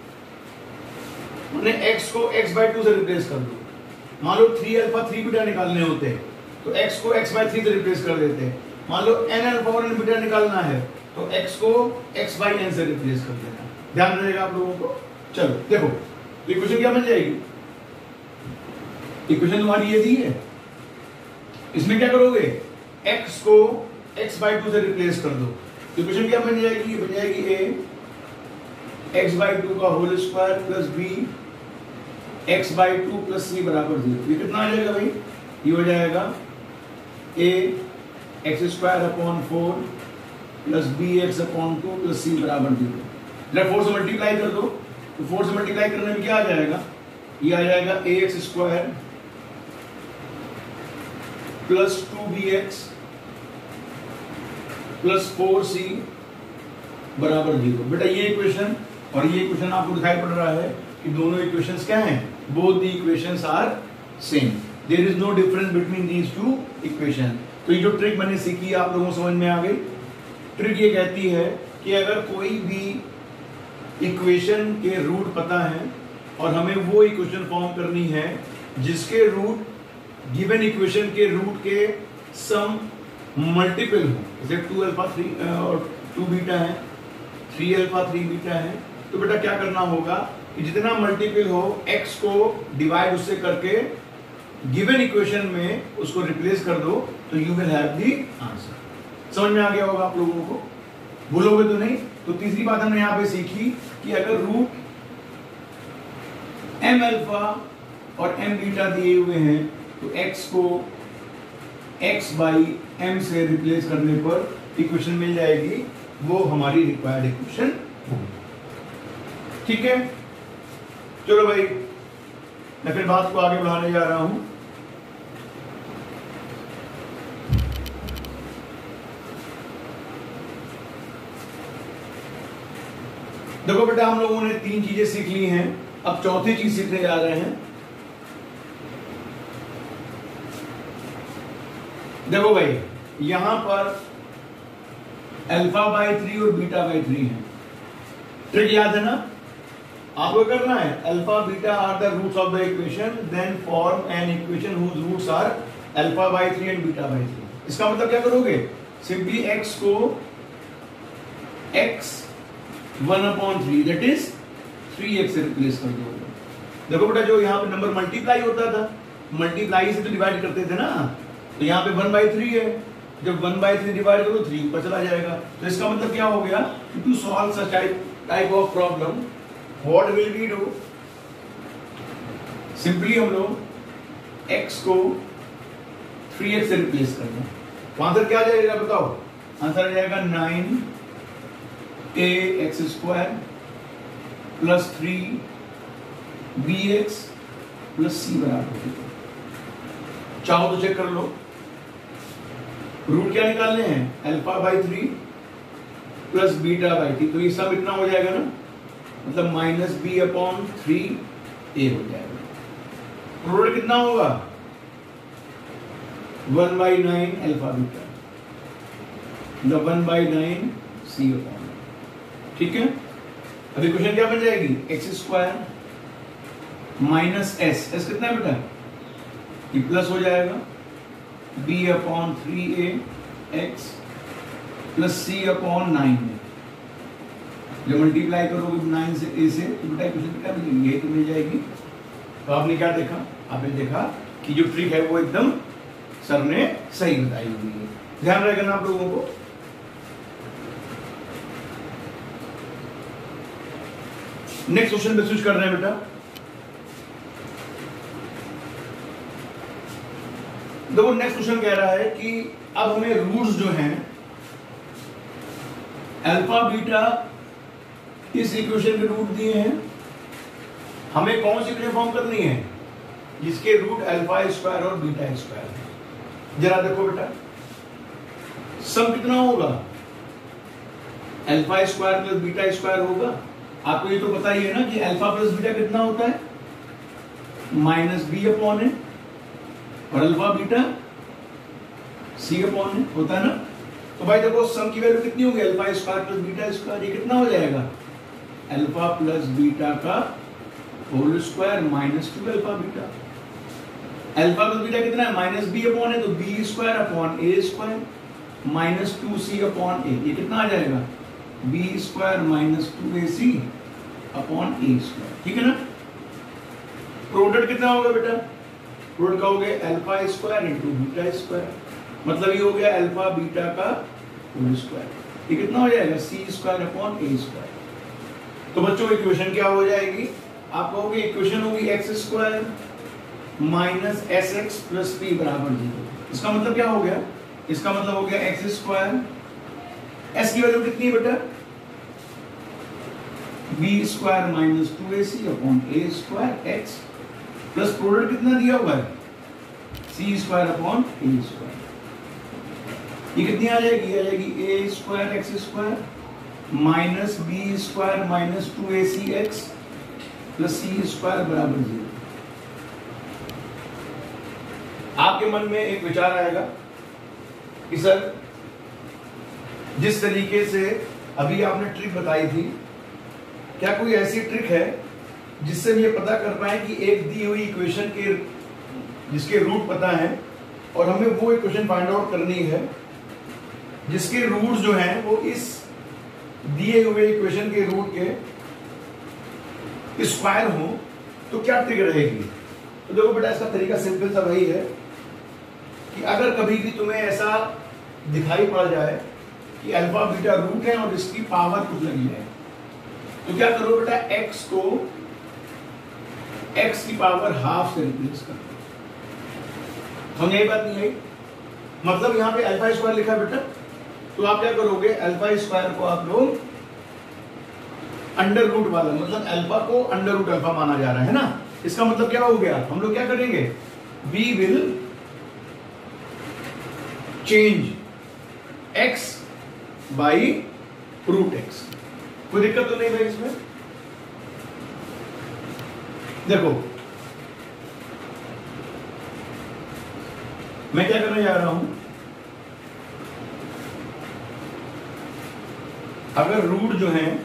मैंने x को x बाई टू से रिप्लेस कर दो। मान लो थ्री अल्फा थ्री बीटा निकालने होते हैं तो x को x बाई थ्री से रिप्लेस कर देते हैं। मान लो n अल्फा और n बीटा निकालना है तो x को x बाई n से रिप्लेस कर देना। ध्यान रहेगा आप लोगों को। चलो देखो इक्वेशन क्या बन जाएगी, इक्वेशन तुम्हारी ये दी है, इसमें क्या करोगे, x को x बाई टू से रिप्लेस कर दो। इक्वेशन क्या बन जाएगी, बन जाएगी a x बाई टू का whole square plus b x by two plus c बराबर जीरो। ये कितना आ जाएगा भाई, ये हो जाएगा a x square upon four plus B x upon two plus सी बराबर जीरो। जब फोर से मल्टीप्लाई कर दो तो फोर से मल्टीप्लाई करने में क्या आ जाएगा, ये आ जाएगा a x square plus two b x plus four c बराबर जीरो। बेटा ये इक्वेशन और ये इक्वेशन आपको दिखाई पड़ रहा है कि दोनों इक्वेशंस क्या हैं, both the equations are same, there is no difference between these two equation. तो ये जो ट्रिक मैंने सीखी आप लोगों को समझ में आ गई। ट्रिक ये कहती है कि अगर कोई भी इक्वेशन के रूट पता है और हमें वो इक्वेशन फॉर्म करनी है जिसके रूट गिवन इक्वेशन के रूट के सम मल्टीपल हो, जैसे टू अल्फा थ्री और टू बीटा है, थ्री अल्फा थ्री बीटा है, तो बेटा क्या करना होगा कि जितना मल्टीपल हो x को डिवाइड उससे करके गिवन इक्वेशन में उसको रिप्लेस कर दो तो you will have the answer. समझ में आ गया होगा आप लोगों को, भूलोगे तो नहीं। तो तीसरी बात हमने यहाँ पे सीखी कि अगर रूट m अल्फा और m बीटा दिए हुए हैं तो x को x बाई m से रिप्लेस करने पर इक्वेशन मिल जाएगी, वो हमारी रिक्वायर्ड इक्वेशन होगी। ठीक है, चलो भाई मैं फिर बात को आगे बढ़ाने जा रहा हूं। देखो बेटा हम लोगों ने तीन चीजें सीख ली हैं, अब चौथी चीज सीखने जा रहे हैं। देखो भाई यहां पर अल्फा बाई थ्री और बीटा बाई थ्री है, ट्रिक याद है ना, आपको करना है alpha beta are the roots of the equation, then form an equation whose roots are alpha by three and beta by three. इसका मतलब क्या करोगे, सिंपली x को x one upon three that is three x से replace कर दोगे। देखो बेटा जो यहाँ पे नंबर मल्टीप्लाई होता था, मल्टीप्लाई से तो डिवाइड करते थे ना, तो यहाँ पे वन बाई थ्री है, जब वन बाई थ्री डिवाइड करो थ्री ऊपर चला जाएगा। तो इसका मतलब क्या हो गया, to solve such type type of problem what will we do, simply हम लोग x को थ्री एक्स से रिप्लेस कर दें। तो आंसर क्या आ जाएगा बताओ, आंसर आ जाएगा nine a x square plus three b x plus सी बराबर। चाहो तो चेक कर लो, रूट क्या निकालने हैं, alpha by three plus beta by three, तो ये सब इतना हो जाएगा ना, मतलब minus B upon three a हो जाएगा। प्रोडक्ट कितना होगा, one by nine alpha beta, मतलब one by nine c upon. ठीक है, अब इक्वेशन क्या बन जाएगी, x square minus s, s कितना है बेटा, ये प्लस हो जाएगा b upon three a x plus c upon nine में, जब मल्टीप्लाई करोगे नाइन से ए से तो बेटा इक्वेशन क्या मिलेगी, ये तो मिल जाएगी। तो आपने क्या देखा, आपने देखा कि जो ट्रिक है वो एकदम सर ने सही बताई हुई है, ध्यान रहेगा ना आप लोगों को। नेक्स्ट क्वेश्चन पे स्विच कर रहे हैं बेटा। देखो नेक्स्ट क्वेश्चन कह रहा है कि अब हमें रूट्स जो हैं अल्फा बीटा इस इक्वेशन के रूट दिए हैं, हमें कौन सी इक्वेशन फॉर्म करनी है जिसके रूट अल्फा स्क्वायर और बीटा स्क्वायर है। जरा देखो बेटा सम कितना होगा, alpha square plus beta square होगा। आपको ये तो पता ही है ना कि अल्फा प्लस बीटा कितना होता है, माइनस बी अपॉन है, और अल्फा बीटा सी अपॉन है होता है ना। तो भाई देखो सम की वैल्यू कितनी होगी, alpha square plus beta square, ये कितना हो जाएगा, अल्फा प्लस बीटा का whole square minus two alpha beta. Alpha plus beta कितना है, माइनस बी अपॉन है, तो बी स्क्वायर अपॉन ए स्क्वायर माइनस टू सी अपॉन ए, ये कितना आ जाएगा, बी स्क्वायर माइनस टू ए सी अपॉन ए स्क्वायर। ठीक है ना, प्रोडक्ट कितना होगा बेटा, प्रोडक्ट का हो गया alpha square into beta square, मतलब ये हो गया अल्फा बीटा का होल स्क्वायर, ये कितना हो जाएगा, सी स्क्वायर अपॉन ए स्क्वायर। तो बच्चों इक्वेशन क्या हो जाएगी, आप कहोगे इक्वेशन होगी x square minus s x plus P बराबर जीरो। इसका मतलब क्या हो गया, इसका मतलब हो गया एक्स स्क्वायर, एस की वैल्यू कितनी है बेटा, बी स्क्वायर माइनस टू ए सी अपॉन ए स्क्वायर एक्स प्लस प्रोडक्ट कितना दिया हुआ है, सी स्क्वायर अपॉन ए स्क्वायर, ये कितनी आ जाएगी, आ जाएगी a square x square minus b square minus two A c x plus C square बराबर जीरो। आपके मन में एक विचार आएगा कि सर जिस तरीके से अभी आपने ट्रिक बताई थी, क्या कोई ऐसी ट्रिक है जिससे हम ये पता कर पाए कि एक दी हुई इक्वेशन के जिसके रूट पता है और हमें वो इक्वेशन फाइंड आउट करनी है जिसके रूट जो हैं वो इस दिए हुए इक्वेशन के रूट के स्क्वायर हो तो क्या ट्रिक रहेगी। तो देखो बेटा इसका तरीका सिंपल सा वही है कि अगर कभी भी तुम्हें ऐसा दिखाई पड़ जाए कि अल्फा बीटा रूट है और इसकी पावर कुछ लगी है, तो क्या करो बेटा, x को x की पावर हाफ से रिप्लेस कर दो। समझ आई बात नहीं आई? मतलब यहां पे अल्फा स्क्वायर लिखा बेटा, तो आप क्या करोगे, अल्फा स्क्वायर को आप लोग अंडर रूट वाला, मतलब अल्फा को अंडर रूट अल्फा माना जा रहा है ना। इसका मतलब क्या हो गया, हम लोग क्या करेंगे, we will change x by root x. कोई दिक्कत तो नहीं भाई इसमें? देखो मैं क्या करने जा रहा हूं, अगर रूट जो है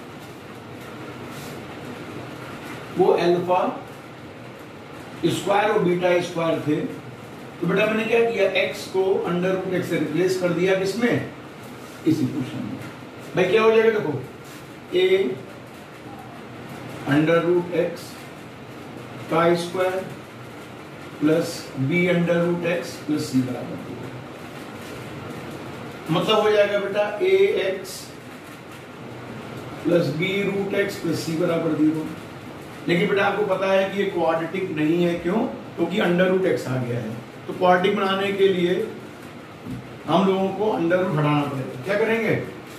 वो अल्फा स्क्वायर और बीटा स्क्वायर थे, तो बेटा मैंने क्या किया, x को अंडर रूट एक्स से रिप्लेस कर दिया, किसमें, इस इक्वेशन में। भाई क्या हो जाएगा, देखो a अंडर रूट एक्स का square plus b under root x plus सी बराबर जीरो। मतलब हो जाएगा बेटा a x plus b root x plus सी बराबर जीरो। लेकिन बेटा आपको पता है कि ये क्वाड्रेटिक नहीं है, क्यों, क्योंकि अंडर रूट एक्स आ गया है। तो क्वाड्रेटिक बनाने के लिए हम लोगों को अंडर रूट हटाना पड़ेगा। क्या करेंगे,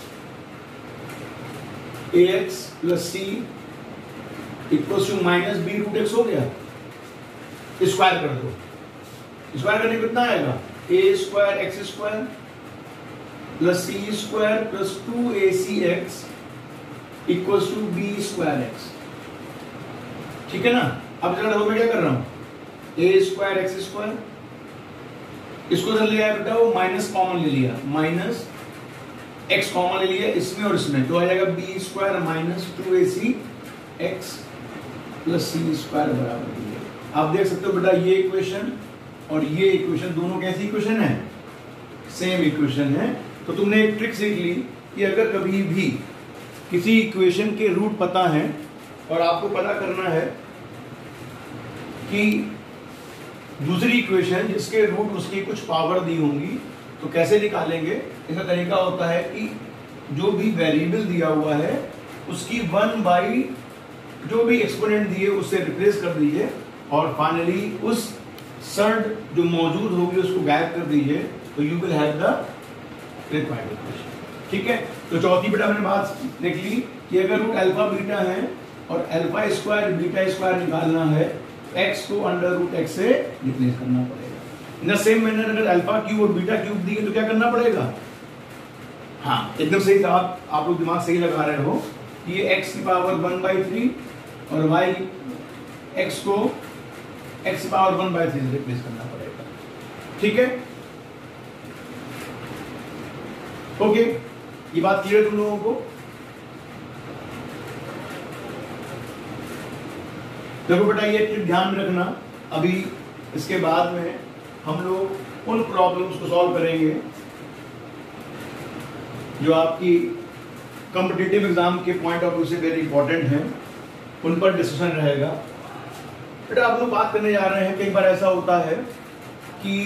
ax plus c equal to minus b root x हो गया, स्क्वायर कर दो। स्क्वायर करने कितना आएगा, a square x square plus C square plus two A c x equal to B square x. ठीक है ना। अब जरा मैं क्या कर रहा हूं, ए स्क्वायर एक्स स्क्वायर, इसको जब लिया बेटा वो माइनस कॉमन ले लिया, माइनस एक्स कॉमन ले लिया इसमें और इसमें, तो आ जाएगा बी स्क्वायर माइनस टू ए सी एक्स प्लस सी स्क्वायर बराबर दिया। आप देख सकते हो बेटा ये इक्वेशन और ये इक्वेशन दोनों कैसी इक्वेशन है, सेम इक्वेशन है। तो तुमने एक ट्रिक सीख ली कि अगर कभी भी किसी इक्वेशन के रूट पता है और आपको पता करना है कि दूसरी इक्वेशन जिसके रूट उसकी कुछ पावर दी होंगी, तो कैसे निकालेंगे। इसका तरीका होता है कि जो भी वेरिएबल दिया हुआ है उसकी वन बाई जो भी एक्सपोनेंट दिए उससे रिप्लेस कर दीजिए और फाइनली उस सर्ड जो मौजूद होगी उसको गायब कर दीजिए, तो you will have the required equation. ठीक है। तो चौथी बेटा मैंने बात देख ली कि अगर रूट अल्फा बीटा है और अल्फा स्क्वायर बीटा स्क्वायर निकालना है, x को अंडर रूट एक्स से रिप्लेस करना पड़ेगा। इन द सेम मैनर अगर अल्फा क्यूब और बीटा क्यूब दिए तो क्या करना पड़ेगा, हाँ एकदम सही था, आप आप लोग दिमाग सही लगा रहे हो कि ये x की पावर वन बाई थ्री और y x को x की पावर वन बाई थ्री से रिप्लेस करना पड़ेगा। ठीक है, ओके, ये बात क्लियर तुम लोगों को। देखो बेटा ये ध्यान में रखना, अभी इसके बाद में हम लोग उन प्रॉब्लम्स को सॉल्व करेंगे जो आपकी कॉम्पिटिटिव एग्जाम के पॉइंट ऑफ व्यू से वेरी इंपॉर्टेंट हैं, उन पर डिस्कशन रहेगा। बेटा आप लोग बात करने जा रहे हैं, कई बार ऐसा होता है कि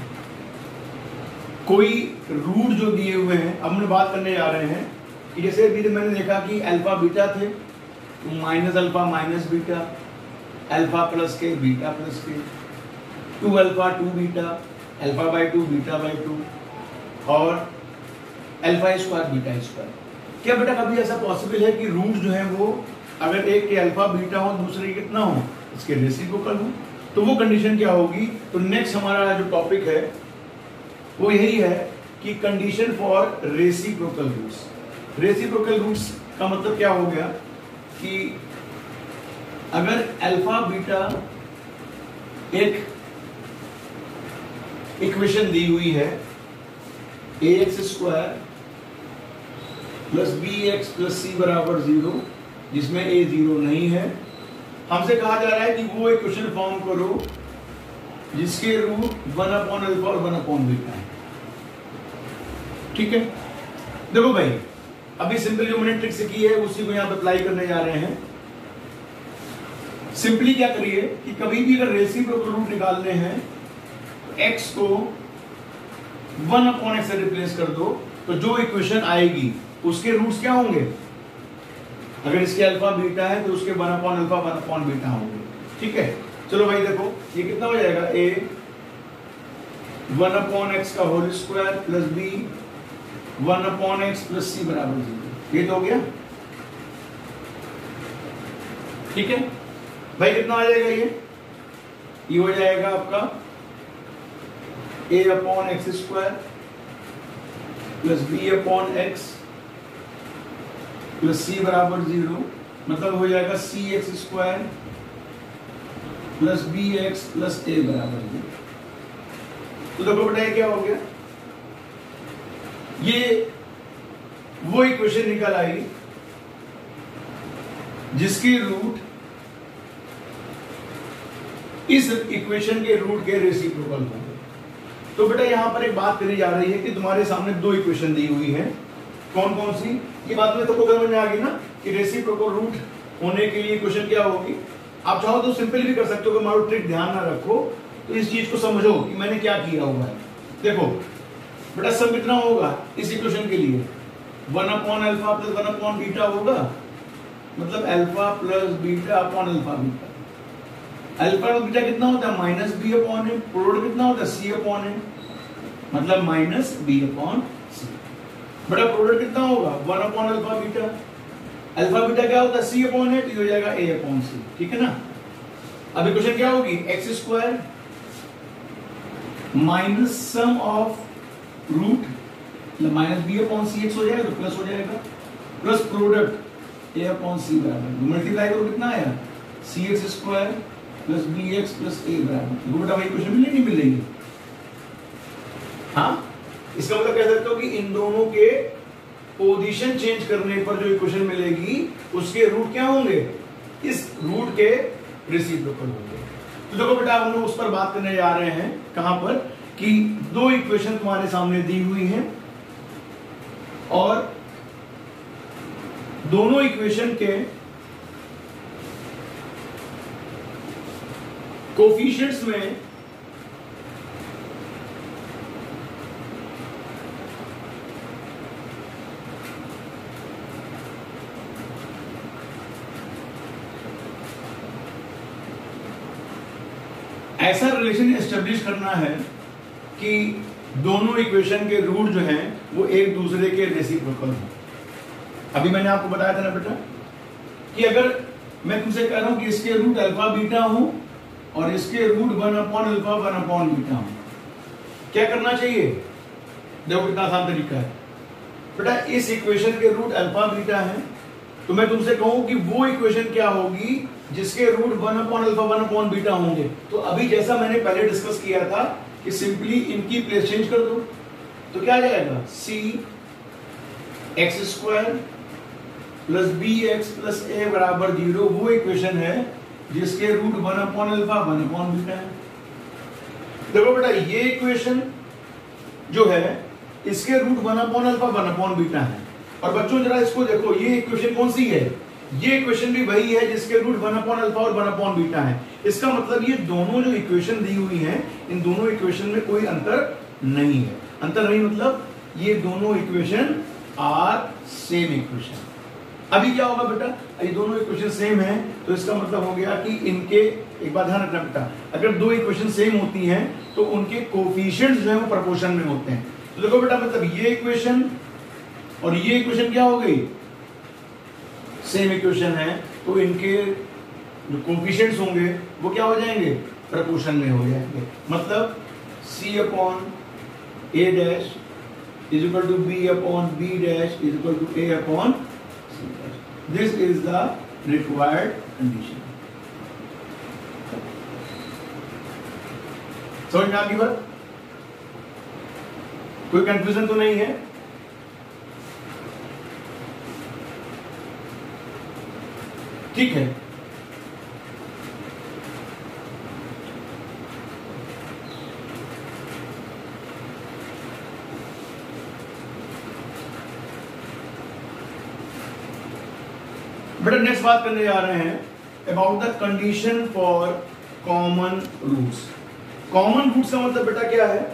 कोई रूट जो दिए हुए हैं, अब हम लोग बात करने जा रहे हैं कि जैसे अभी मैंने देखा कि अल्फा बीटा थे, तो minus alpha minus beta, alpha plus k beta plus k, two alpha two beta, alpha by two beta by two और अल्फा स्क्वायर बीटा स्क्वायर। क्या बेटा कभी ऐसा पॉसिबल है कि रूट जो है वो अगर एक के अल्फा बीटा हो दूसरे के कितना हो, इसके रेसिप्रोकल हो, तो वो कंडीशन क्या होगी। तो नेक्स्ट हमारा जो टॉपिक है वो यही है कि condition for reciprocal roots. Reciprocal roots का मतलब क्या हो गया कि अगर अल्फा बीटा एक इक्वेशन दी हुई है a x square plus B x plus सी बराबर जीरो, जिसमें ए जीरो नहीं है, हमसे कहा जा रहा है कि वो इक्वेशन फॉर्म करो जिसके रूट वन अपॉन अल्फा और वन अपॉन बीटा है। ठीक है, देखो भाई अभी सिंपल जो मैंने ट्रिक से की है उसी को यहां पे अप्लाई करने जा रहे हैं। सिंपली क्या करिए कि कभी भी अगर रेसिप्रोकल रूट निकालने हैं तो x को वन अपॉन एक्स से रिप्लेस कर दो, तो जो इक्वेशन आएगी उसके रूट्स क्या होंगे, अगर इसके अल्फा बीटा है तो उसके one upon alpha one upon beta होंगे। ठीक है, चलो भाई देखो ये कितना हो जाएगा, a वन अपॉन एक्स का whole square plus b one upon x plus सी बराबर जीरो, ये तो हो गया। ठीक है भाई, कितना आ जाएगा ये ये हो जाएगा आपका a upon x square plus b upon x plus सी बराबर जीरो, मतलब हो जाएगा c x square plus B x plus a बराबर जीरो। तो देखो बेटा ये क्या हो गया, ये वो इक्वेशन निकल आई जिसकी रूट इस इक्वेशन के रूट के रेसिप्रोकल होंगे। तो बेटा यहां पर एक बात करी जा रही है कि तुम्हारे सामने दो इक्वेशन दी हुई है, कौन कौन सी, ये बात में तो समझ में आ गई ना कि रेसिप्रोकल रूट होने के लिए इक्वेशन क्या होगी। आप चाहो तो सिंपल भी कर सकते हो, हमारा ट्रिक ध्यान ना रखो तो इस चीज को समझो कि मैंने क्या किया हुआ है। देखो बेटा सम कितना होगा इस इक्वेशन के लिए, one upon alpha plus one upon beta होगा, मतलब alpha plus beta upon alpha beta. Alpha और बीटा कितना होता है, minus B upon a, product कितना होता है सी अपॉन ए, मतलब माइनस बी अपॉन सी। बड़ा प्रोडक्ट कितना होगा, one upon alpha beta, alpha beta क्या होता है सी अपॉन ए, तो हो जाएगा ए अपॉन सी। ठीक है ना, अब इक्वेशन क्या होगी, x square minus sum of root minus B upon c x हो जाएगा तो प्लस हो जाएगा, plus product a upon c बराबर मल्टीप्लाई करो कितना आया, c x square plus B x plus a बराबर। बेटा भाई इक्वेशन मिलेगी नहीं मिलेगी, हाँ इसका मतलब कह सकते हो कि इन दोनों के पोजीशन चेंज करने पर जो इक्वेशन मिलेगी उसके रूट क्या होंगे, इस रूट के रेसिप्रोकल होंगे। तो देखो बेटा हम लोग उस पर बात करने जा रहे हैं, कहां पर कि दो इक्वेशन तुम्हारे सामने दी हुई हैं और दोनों इक्वेशन के कोफिशिएंट्स में ऐसा रिलेशन एस्टेब्लिश करना है कि दोनों इक्वेशन के रूट जो हैं वो एक दूसरे के रेसिप्रोकल हो। अभी मैंने आपको बताया था ना बेटा कि अगर मैं तुमसे कह रहा हूं कि इसके रूट अल्फा बीटा हो और इसके root one upon alpha one upon beta हो, क्या करना चाहिए, देखो कितना आसान तरीका है बेटा। इस इक्वेशन के रूट अल्फा बीटा है तो मैं तुमसे कहूं कि वो इक्वेशन क्या होगी जिसके root one upon alpha one upon beta होंगे। तो अभी जैसा मैंने पहले डिस्कस किया था कि सिंपली इनकी प्लेस चेंज कर दो, तो क्या आ जाएगा, c x square plus B x plus a बराबर जीरो, वो इक्वेशन है जिसके root one upon alpha one upon beta है। देखो बेटा ये इक्वेशन जो है इसके root one upon alpha one upon beta है, और बच्चों जरा इसको देखो, ये इक्वेशन कौन सी है, ये इक्वेशन भी वही है जिसके रूट वन अपॉन अल्फा और वन अपॉन बीटा है। इसका मतलब ये दोनों जो इक्वेशन दी हुई हैं इन दोनों इक्वेशन में कोई अंतर नहीं है। अंतर नहीं मतलब ये दोनों इक्वेशन आर सेम इक्वेशन। अभी क्या होगा बेटा, ये दोनों इक्वेशन सेम है तो इसका मतलब हो गया कि इनके, एक बात ध्यान रखना बेटा, अगर दो इक्वेशन सेम होती हैं तो उनके कोफिशिएंट्स जो है वो प्रोपोर्शन में होते हैं। तो देखो बेटा मतलब ये इक्वेशन और ये इक्वेशन क्या हो गई, सेम इक्वेशन है, तो इनके जो कोफिशिएंट्स होंगे वो क्या हो जाएंगे, प्रोपोर्शन में हो जाएंगे। मतलब c upon a dash is equal to b upon b dash is equal to a upon c dash. This is the required condition. समझ में आ गई बात, कोई कंफ्यूजन तो नहीं है। ठीक है, बेटा नेक्स्ट बात करने जा रहे हैं about the condition for common roots. Common roots का मतलब बेटा क्या है?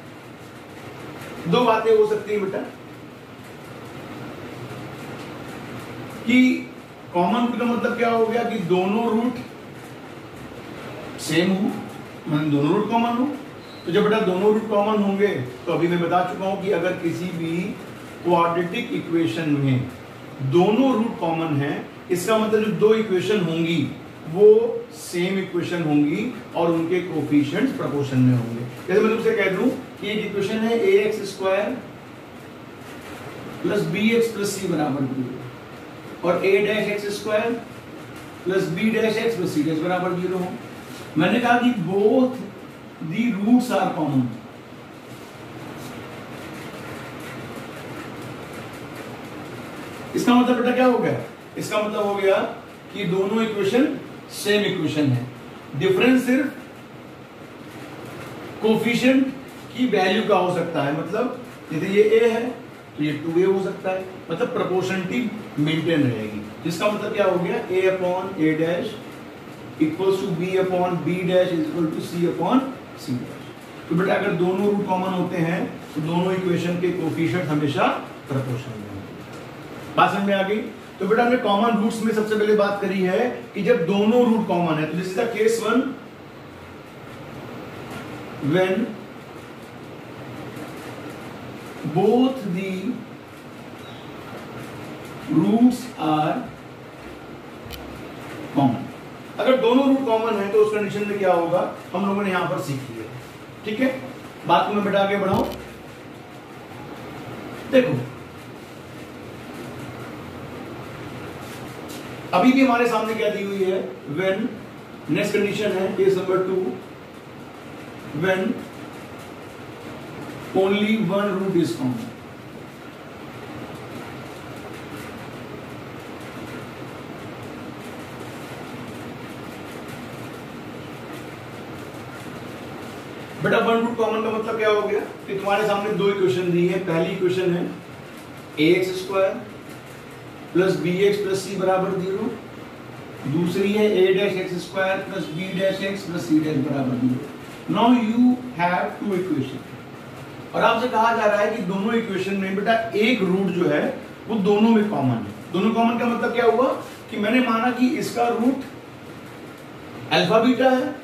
दो बातें हो सकती है बेटा, कि कॉमन रूट का मतलब क्या हो गया कि दोनों रूट सेम हो, मतलब दोनों रूट कॉमन हो। तो जब बेटा दोनों रूट कॉमन होंगे तो अभी मैं बता चुका हूं कि अगर किसी भी क्वाड्रेटिक इक्वेशन में दोनों रूट कॉमन है, इसका मतलब जो दो इक्वेशन होंगी वो सेम इक्वेशन होंगी और उनके कोफिशिएंट्स प्रोपोर्शन में होंगे। जैसे मैं तुमसे कह दूं कि एक इक्वेशन है a x square plus B x plus सी बराबर जीरो और a dash x square plus b dash x plus C dash बराबर जीरो हो। मैंने कहा कि both the roots are common. इसका मतलब बेटा क्या हो गया? इसका मतलब हो गया कि दोनों इक्वेशन सेम इक्वेशन है, डिफरेंस सिर्फ कोफिशिएंट की वैल्यू का हो सकता है। मतलब यदि ये ए है तो ये टू ए हो सकता है, मतलब प्रोपोर्शनलिटी मेंटेन रहेगी। जिसका मतलब क्या हो गया? A upon a dash equals to b upon b dash is equal to C upon c dash. तो बेटा अगर दोनों रूट कॉमन होते हैं तो दोनों इक्वेशन के कोफिशिएंट हमेशा प्रोपोर्शनल में होंगे। बात समझ में आ गई? तो बेटा हमने कॉमन रूट्स में सबसे पहले बात करी है कि जब दोनों रूट कॉमन है, तो this is the case one when both the roots are common. अगर दोनों रूट कॉमन है तो उस कंडीशन में क्या होगा हम लोगों ने यहां पर सीख लिया। ठीक है, बात को मैं बेटा आगे बढ़ाऊं। देखो अभी भी हमारे सामने क्या दी हुई है? व्हेन नेक्स्ट कंडीशन है case number two, when only one root is common. बेटा वन रूट कॉमन का मतलब क्या हो गया कि तुम्हारे सामने दो इक्वेशन दी है। पहली इक्वेशन है a x square plus B x plus सी बराबर जीरो, दूसरी है a dash x square plus b dash x plus C dash बराबर zero. Now you have two equation और आपसे कहा जा रहा है कि दोनों इक्वेशन में बेटा एक रूट जो है वो दोनों में कॉमन है। दोनों कॉमन का मतलब क्या हुआ कि मैंने माना कि इसका रूट अल्फा बीटा है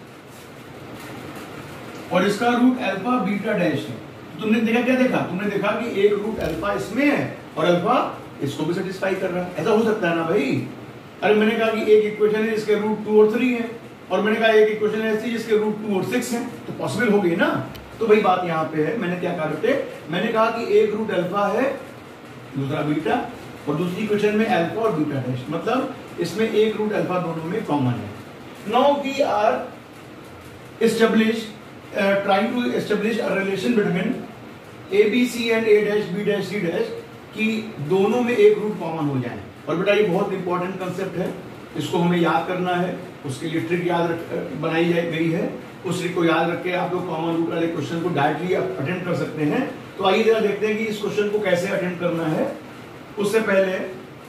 और इसका रूट अल्फा बीटा डैश है। तो तुमने देखा क्या देखा? तुमने देखा कि एक रूट अल्फा इसमें है और अल्फा इसको भी सेटिस्फाई कर रहा है। ऐसा हो सकता है ना भाई? अरे मैंने कहा कि एक इक्वेशन है जिसके रूट टू और थ्री है और मैंने कहा एक इक्वेशन है ऐसी जिसके रूट टू और सिक्स है, तो पॉसिबल हो गई ना। तो भाई बात यहाँ पे है, मैंने क्या कहा बेटे? मैंने कहा कि एक रूट अल्फा है दूसरा बीटा और दूसरी इक्वेशन में अल्फा और बीटा डैश, मतलब इसमें एक रूट अल्फा दोनों में कॉमन है। Now we are establish trying to establish a relation between A B c and a dash B dash C dash कि दोनों में एक रूट कॉमन हो जाए। और बेटा ये बहुत इंपॉर्टेंट कंसेप्ट है, इसको हमें याद करना है। उसके लिए ट्रिक याद रख बनाई गई है, उस ट्रिक को याद रख के आप लोग कॉमन रूट वाले क्वेश्चन को डायरेक्टली अटेम्प्ट कर सकते हैं। तो आइए जरा देखते हैं कि इस क्वेश्चन को कैसे अटेम्प्ट करना है। उससे पहले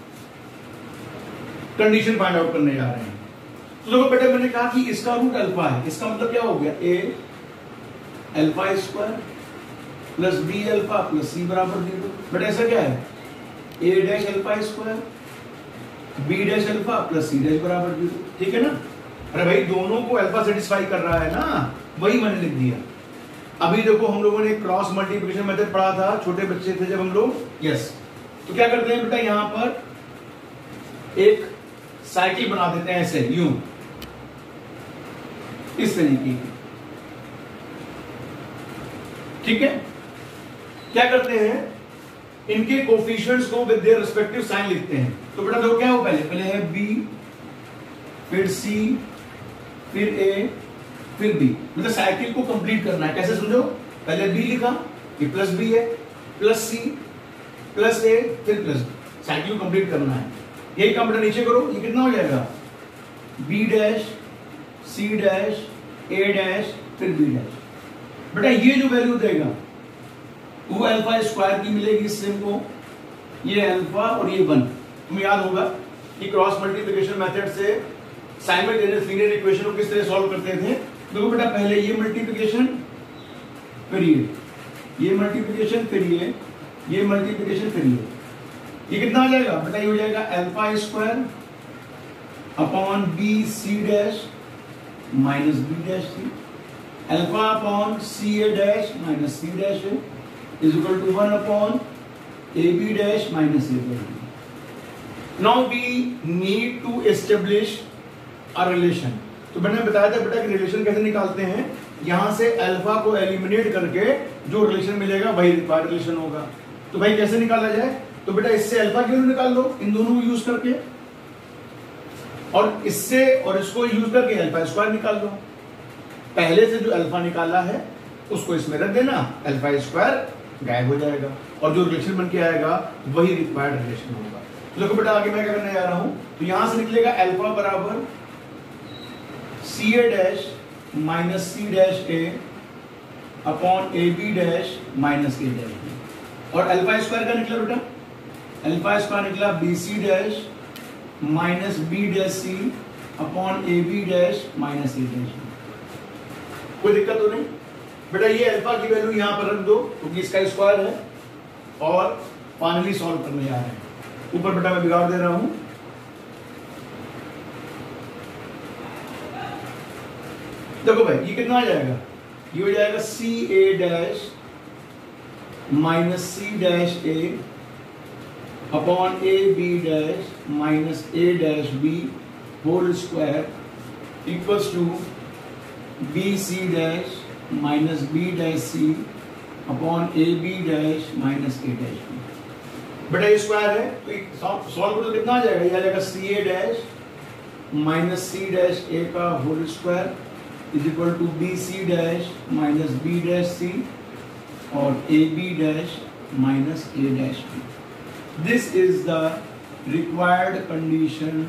कंडीशन फाइंड आउट करने जा रहे हैं। तो देखो बेटा मैंने कहा कि इसका रूट अल्फा है, इसका मतलब क्या हो गया? A alpha square plus b alpha plus सी बराबर जीरो। बट ऐसा क्या है? A dash alpha square B dash alpha plus C dash बराबर जीरो। ठीक है ना? अरे भाई दोनों को अल्फा सेटिस्फाई कर रहा है ना, वही मैंने लिख दिया। अभी देखो हम लोगों ने क्रॉस मल्टीप्लिकेशन मेथड पढ़ा था, छोटे बच्चे थे जब हम लोग। यस, तो क्या करते हैं बेटा यहां पर एक साइकिल बना देते हैं ऐसे यूं, इस तरीके की। ठीक है, क्या करते हैं? इनके कोफिशिएंट्स को विद देयर रिस्पेक्टिव साइन लिखते हैं। तो बेटा देखो क्या हो, पहले पहले है बी, फिर सी, फिर ए, फिर बी। मतलब साइकिल को कंप्लीट करना है। कैसे समझो? पहले बी लिखा, ये प्लस बी है, प्लस सी, प्लस ए, फिर प्लस बी। साइकिल को कंप्लीट करना है। यही काम बेटा नीचे करो, ये कितना हो जाएगा? B dash, C dash, a dash, फिर बी डैश। बेटा ये जो वैल्यू देगा वो अल्फा स्क्वायर की मिलेगी इससे हमको, ये अल्फा और ये वन। तुम्हें याद होगा कि क्रॉस मल्टीप्लिकेशन मेथड से साइमल्टेनियस लीनियर इक्वेशन को किस तरह सॉल्व करते थे। देखो बेटा पहले ये मल्टीप्लिकेशन फिर ये ये मल्टीप्लिकेशन फिर ये ये मल्टीप्लिकेशन फिर ये ये कितना आ जाएगा बेटा, ये हो जाएगा alpha square upon B C dash minus B dash C, alpha upon C A dash minus C dash A is equal to one upon A B dash minus A dash B. Now we need to establish a relation. तो मैंने बताया था बेटा कि relation कैसे निकालते हैं, यहां से अल्फा को एलिमिनेट करके जो रिलेशन मिलेगा वही रिक्वायर्ड रिलेशन होगा। तो भाई कैसे निकाला जाए, तो बेटा इससे अल्फा की वैल्यू निकाल लो इन दोनों को यूज करके, और इससे और इसको यूज करके अल्फा स्क्वायर निकाल लो। पहले से जो अल्फा निकाला है उसको इसमें रख देना, अल्फा स्क्वायर गायब हो जाएगा और जो रिलेशन बन के आएगा वही रिक्वायर्ड रिलेशन होगा। तो देखो बेटा आगे मैं क्या करने जा रहा हूं, तो यहां से निकलेगा अल्फा बराबर C A dash minus C dash A upon A B dash minus A dash B, और अल्फा स्क्वायर का निकला बेटा, अल्फा स्क्वायर निकला B C dash minus B dash C upon A B dash minus A dash B. कोई दिक्कत तो नहीं बेटा, ये अल्फा की वैल्यू यहां पर रख दो क्योंकि इसका स्क्वायर है, और फाइनली सॉल्व करने जा रहे हैं। ऊपर बेटा मैं बिगाड़ दे रहा हूं, देखो भाई ये कितना आ जाएगा, ये हो जाएगा C A dash minus C dash A upon A B dash minus A dash B whole square equals to B C dash minus B dash C upon A B dash minus A dash B. बेटा ये square है तो solve करो तो कितना आ जाएगा, ये आ जाएगा C A dash minus C dash A का whole square is equal to B C dash minus B dash C और A B dash minus A dash B. This is the required condition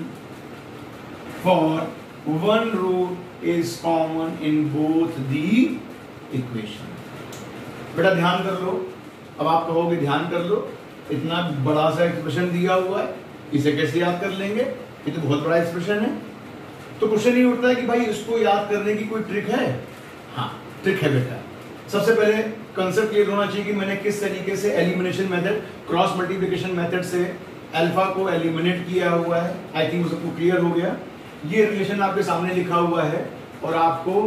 for one root is common in both the equation. बेटा ध्यान कर लो, अब आप कहोगे ध्यान कर लो, इतना बड़ा सा एक्सप्रेशन दिया हुआ है, इसे कैसे याद कर लेंगे, ये तो बहुत बड़ा एक्सप्रेशन है। तो क्वेश्चन ये उठता है कि भाई इसको याद करने की कोई ट्रिक है। हाँ ट्रिक है बेटा, सबसे पहले कंसेप्ट क्लियर होना चाहिए कि मैंने किस तरीके से elimination method cross multiplication method से अल्फा को एलिमिनेट किया हुआ है। आई थिंक वो सबको क्लियर हो गया। ये रिलेशन आपके सामने लिखा हुआ है और आपको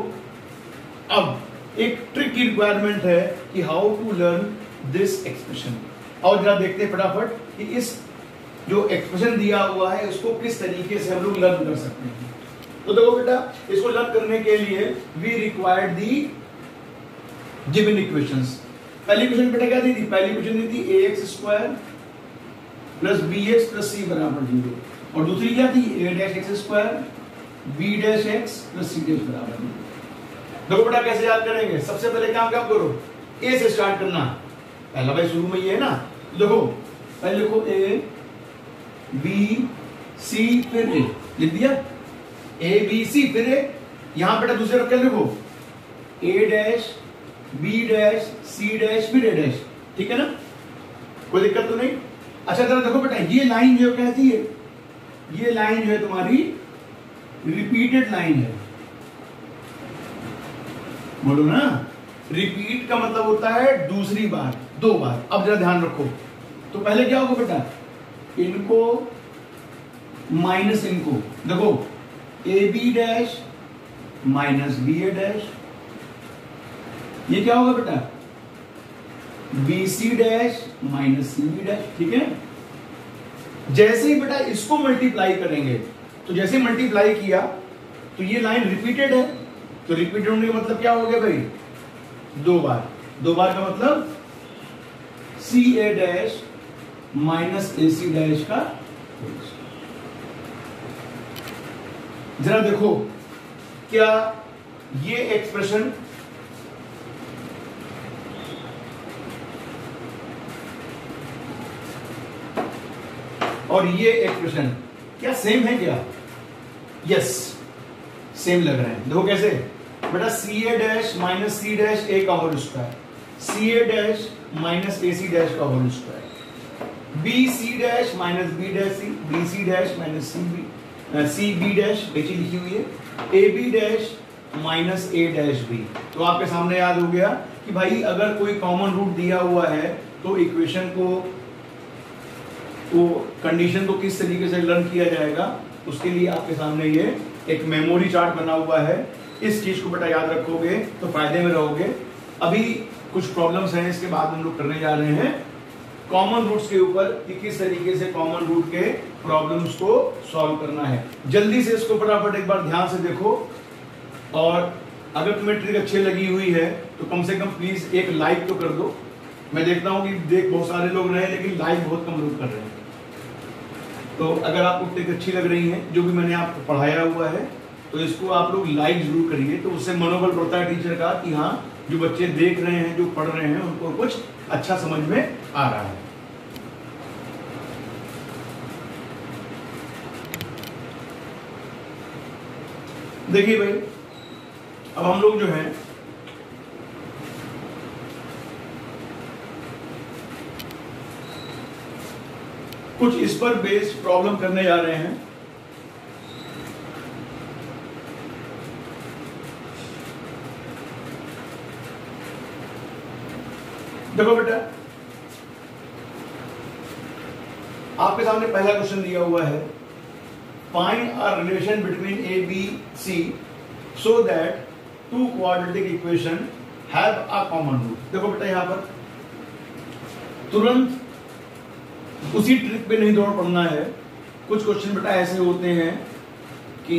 अब एक ट्रिक की रिक्वायरमेंट है कि how to learn this expression. और जरा देखते हैं फटाफट कि इस जो एक्सप्रेशन दिया हुआ है उसको किस तरीके से हम लोग लर्न कर सकते हैं। तो देखो बेटा, इसको लर्न करने के लिए we required the given equations. पहली इक्वेशन बेटा क्या दी थी, पहली इक्वेशन दी थी A x square plus B x plus सी बराबर जीरो, और दूसरी क्या थी A dash x square B dash x plus C dash बराबर जीरो। देखो बेटा कैसे याद करेंगे, सबसे पहले काम क्या करो, ए से स्टार्ट करना, पहला भाई शुरू में ये है ना। देखो पहले लिखो ए बी सी फिर ए, लिख दिया ए बी सी फिर ए, यहां बेटा दूसरे रख के लिखो A dash B dash C dash फिर ए डैश, ठीक है ना, कोई दिक्कत तो नहीं। अच्छा जरा देखो बेटा, ये लाइन जो कहती है, ये लाइन जो है तुम्हारी रिपीटेड लाइन है, बोलो ना, रिपीट का मतलब होता है दूसरी बार, दो बार। अब जरा ध्यान रखो, तो पहले क्या होगा बेटा, इनको माइनस इनको, देखो A B dash minus B A dash, ये क्या होगा बेटा B C dash minus C B dash, ठीक है। जैसे ही बेटा इसको मल्टीप्लाई करेंगे, तो जैसे मल्टीप्लाई किया तो ये लाइन रिपीटेड है, तो रिपीटेड होने का मतलब क्या हो गया भाई, दो बार, दो बार का मतलब C A dash minus A C dash का। जरा देखो क्या ये एक्सप्रेशन और ये एक्सप्रेशन क्या सेम है क्या, यस सेम लग रहे हैं। देखो कैसे बेटा, C A dash minus C dash A का whole square, C A dash minus A C dash का whole square, B C dash minus B dash C, B C dash minus C B, C B dash बेची लिखी हुई है, A B dash minus A dash B. तो आपके सामने याद हो गया कि भाई अगर कोई कॉमन रूट दिया हुआ है तो इक्वेशन को, वो कंडीशन को किस तरीके से लर्न किया जाएगा, उसके लिए आपके सामने ये एक मेमोरी चार्ट बना हुआ है। इस चीज को बेटा याद रखोगे तो फायदे में रहोगे। अभी कुछ प्रॉब्लम्स हैं, इसके बाद हम लोग करने जा रहे हैं कॉमन रूट्स के ऊपर कि किस तरीके से कॉमन रूट के प्रॉब्लम्स को सॉल्व करना है। जल्दी से इसको फटाफट एक बार ध्यान से देखो, और अगर तुम्हें ट्रिक अच्छी लगी हुई है तो कम से कम प्लीज एक लाइक तो कर दो। मैं देखता हूं कि देख बहुत सारे लोग रहे लेकिन लाइक बहुत कम लोग कर रहे हैं। तो अगर आपको ट्रिक अच्छी लग रही है, जो भी मैंने आपको पढ़ाया हुआ है, तो इसको आप लोग लाइक जरूर करिए। तो उससे मनोबल बढ़ता है टीचर का कि हाँ जो बच्चे देख रहे हैं, जो पढ़ रहे हैं, उनको कुछ अच्छा समझ में आ रहा है। देखिए भाई, अब हम लोग जो है कुछ इस पर बेस्ड प्रॉब्लम करने जा रहे हैं। देखो बेटा, आपके सामने पहला क्वेश्चन दिया हुआ है, find a relation between A B C so that two quadratic equation have a common root. देखो बेटा, यहां पर तुरंत उसी ट्रिक पे नहीं दौड़ पड़ना है। कुछ क्वेश्चन बेटा ऐसे होते हैं कि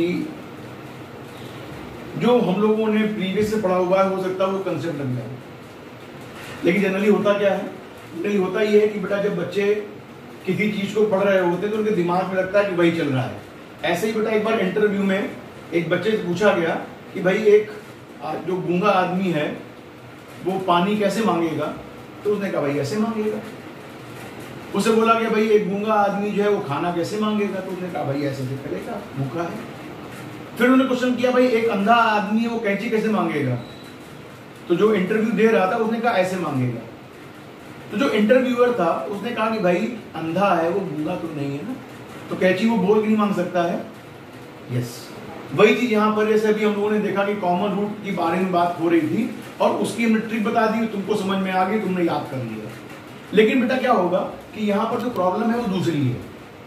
जो हम लोगों ने प्रीवियस से पढ़ा हुआ है, हो सकता है वो कंसेप्ट लग जाए, लेकिन जनरली होता क्या है, नहीं होता ये है कि बेटा जब बच्चे किसी चीज को पढ़ रहे होते हैं तो उनके दिमाग में लगता है कि वही चल रहा है। ऐसे ही बेटा एक बार इंटरव्यू में एक बच्चे से पूछा गया कि भाई एक जो गूंगा आदमी है वो पानी कैसे मांगेगा, तो उसने कहा भाई ऐसे मांगेगा। उसे बोला कि भाई एक गूंगा आदमी जो है वो खाना कैसे मांगेगा, तो उसने कहा भाई ऐसे से करेगा, भूखा है। फिर उन्होंने क्वेश्चन किया भाई एक अंधा आदमी है वो कैंची कैसे मांगेगा, तो जो इंटरव्यू दे रहा था उसने कहा ऐसे मांगेगा। तो जो इंटरव्यूअर था उसने कहा कि भाई अंधा है वो गूंगा तो नहीं है ना, तो कैंची वो बोल के नहीं मांग सकता है। यस, वही चीज यहाँ पर जैसे अभी हम लोगों ने देखा कि कॉमन रूट की बारे में बात हो रही थी और उसकी हमने ट्रिक बता दी, तुमको समझ में आ गई, तुमने याद कर लिया। लेकिन बेटा क्या होगा कि यहाँ पर जो प्रॉब्लम है वो दूसरी है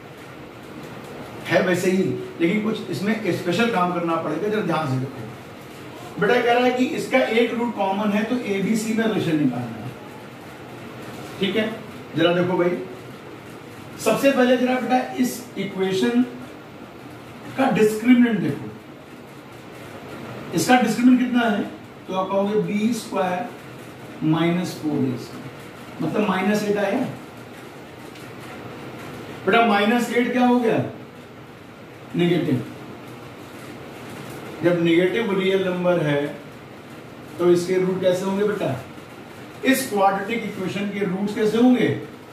है वैसे ही, लेकिन कुछ इसमें स्पेशल काम करना पड़ेगा। जरा ध्यान से देखो, बेटा कह रहा है कि इसका एक रूट कॉमन है तो ए बी सी में रिलेशन निकालना है। ठीक है, जरा देखो भाई, सबसे पहले जरा बेटा इस इक्वेशन का डिस्क्रिमिनेंट देखो। इसका डिस्क्रिमिनेंट कितना है, तो आप कहोगे B square minus four A square, मतलब माइनस एट आया। बेटा माइनस एट क्या हो गया, नेगेटिव। जब नेगेटिव रियल नंबर है तो इसके रूट कैसे होंगे बेटा, इस क्वाड्रेटिक इक्वेशन के रूट्स कैसे होंगे,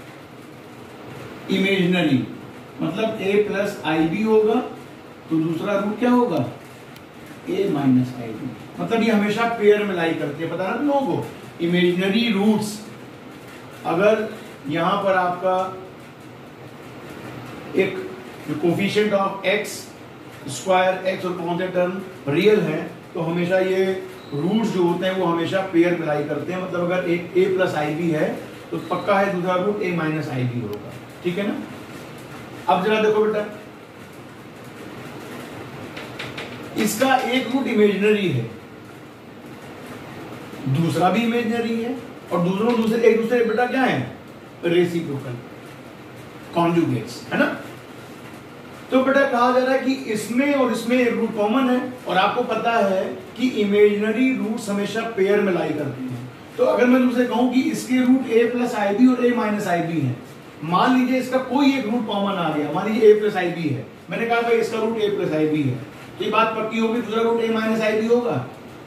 इमेजिनरी। मतलब a प्लस आई बी होगा तो दूसरा रूट क्या होगा, a माइनस आई बी। मतलब ये हमेशा पेयर में लाई करती है, पता ना तुम लोगों को। इमेजिनरी रूट्स, अगर यहां पर आपका एक coefficient of x square x और कौन से टर्म रियल है, तो हमेशा ये रूट्स जो होते हैं वो हमेशा पेयर में लाई करते हैं। मतलब अगर एक a प्लस आई बी है तो पक्का है दूसरा root a minus I B होगा। ठीक है ना। अब जरा देखो बेटा, इसका एक रूट इमेजिनरी है, दूसरा भी इमेजिनरी है, और दूसरों दूसरे एक दूसरे बेटा क्या है, रेसिप्रोकल, कॉन्जुगेट्स, है ना। तो बेटा कहा जा रहा है कि इसमें और इसमें एक रूट कॉमन है, और आपको पता है कि इमेजिनरी रूट्स हमेशा पेयर में लाई करती हैं। तो अगर मैं तुमसे कहूं कि इसके root a plus I B और a माइनस आई बी है, मान लीजिए इसका कोई एक रूट कॉमन आ गया, मान लीजिए a प्लस आई बी है, मैंने कहा भाई इसका root a plus I B है, तो ये बात पक्की होगी दूसरा root a minus I B होगा।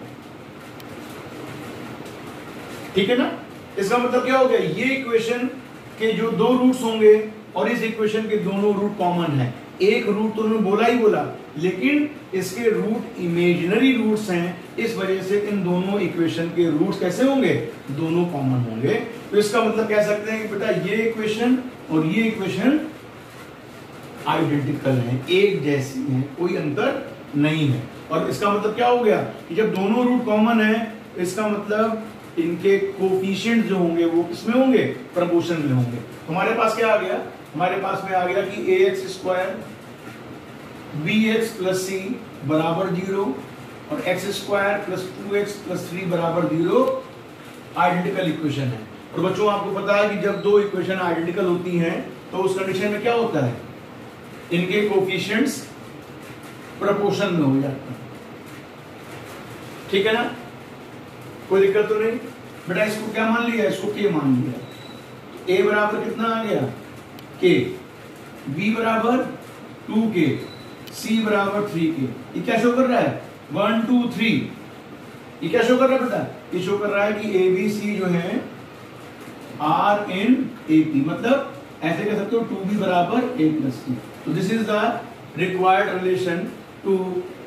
ठीक है ना। इसका मतलब क्या हो गया, ये इक्वेशन के जो दो रूट्स होंगे और इस इक्वेशन के दोनों रूट कॉमन है, एक रूट तो उन्होंने बोला ही बोला, लेकिन इसके रूट इमेजिनरी रूट्स हैं, इस वजह से इन दोनों इक्वेशन के रूट्स कैसे होंगे, दोनों कॉमन होंगे। तो इसका मतलब कह सकते हैं कि बेटा ये इक्वेशन और ये इक्वेशन आइडेंटिकल हैं, एक जैसी हैं, कोई अंतर नहीं है। और इसका मतलब क्या हो गया कि जब दोनों रूट कॉमन है, इसका मतलब इनके कोफिशिएंट जो होंगे वो किसमें होंगे, प्रपोर्शन में होंगे। हमारे पास क्या आ गया, हमारे पास में आ गया कि A x square B x plus सी बराबर जीरो और X square plus two X plus three बराबर जीरो आइडेंटिकल इक्वेशन है। और बच्चों आपको पता है कि जब दो इक्वेशन आइडेंटिकल होती हैं तो उस कंडीशन में क्या होता है, इनके कोफिशिएंट्स प्रपोर्शन में हो जाते हैं। ठीक है ना, कोई दिक्कत तो नहीं बेटा। इसको क्या मान लिया, इसको के मान लिया। तो ए बराबर कितना आ गया, के, बी बराबर टू के, सी बराबर थ्री के। ये क्या शो कर रहा है, वन टू थ्री। ये क्या शो कर रहा है बेटा, ये शो कर रहा है कि ए बी सी जो है आर इन ए पी, मतलब ऐसे कह सकते हो टू बी बराबर ए प्लस सी। तो this is the required relation to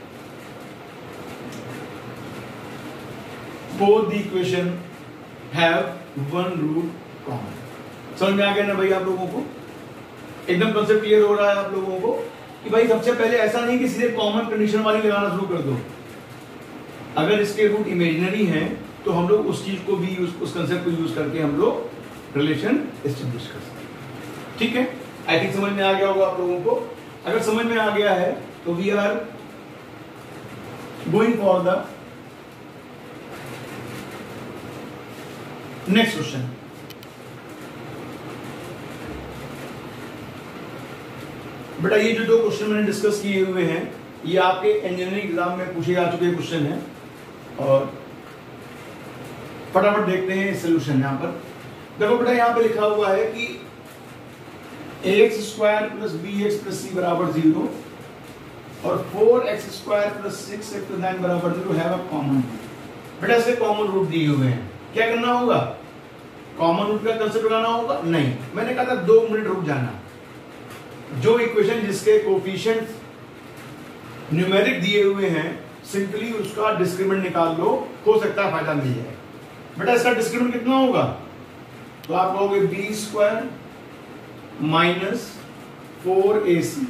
both the equation have one root common। समझ में आ गया ना भाई आप लोगों को, एकदम कंसेप्ट क्लियर हो रहा है आप लोगों को कि भाई सबसे पहले ऐसा नहीं कि सीधे कॉमन कंडीशन वाली लगाना शुरू कर दो। अगर इसके रूट इमेजिनरी हैं तो हम लोग उस चीज को भी यूज, उस कंसेप्ट को यूज करके हम लोग रिलेशन एस्टेब्लिश कर सकते हैं। ठीक है, आई थिंक समझ में आ गया होगा आप लोगों को। अगर समझ में आ गया है तो we are going for the next question. बेटा ये जो दो क्वेश्चन मैंने डिस्कस किए हुए हैं ये आपके इंजीनियरिंग एग्जाम में पूछे जा चुके क्वेश्चन हैं और फटाफट देखते हैं सोल्यूशन। यहां पर देखो बेटा, यहां पे लिखा हुआ है कि A x square plus B x plus सी बराबर जीरो और four X square plus six X plus nine बराबर जीरो हैव अ कॉमन। बेटा इसके कॉमन रूट दिए हुए हैं, क्या करना होगा, कॉमन रूट का कंसेप्ट लगाना होगा। नहीं, मैंने कहा था दो मिनट रुक जाना। जो इक्वेशन जिसके कोफिशिएंट न्यूमेरिक दिए हुए हैं सिंपली उसका डिस्क्रिमिनेंट निकाल लो, हो सकता है फायदा मिल जाए। बेटा इसका डिस्क्रिमिनेंट कितना होगा, तो आप कहोगे B square minus four A C.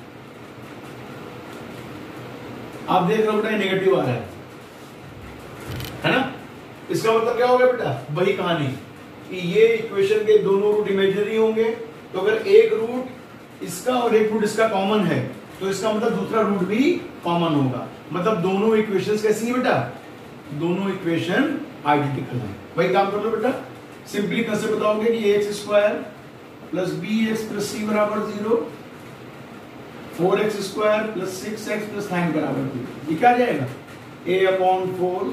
आप देख रहे हो बेटा नेगेटिव आ रहा है, है ना। इसका मतलब क्या हो गया बेटा, वही कहानी कि ये इक्वेशन के दोनों रूट इमेजिनरी होंगे। तो अगर एक रूट इसका और एक रूट इसका कॉमन है तो इसका मतलब दूसरा रूट भी कॉमन होगा। मतलब दोनों इक्वेशंस कैसी है बेटा, दोनों इक्वेशन आइडेंटिकल है। वही काम कर लो बेटा, सिंपली कैसे बताओगे कि X square plus B x plus सी बराबर zero, four X square plus six X plus nine बराबर जीरो। ये क्या आ जाएगा, ए अपॉन फोर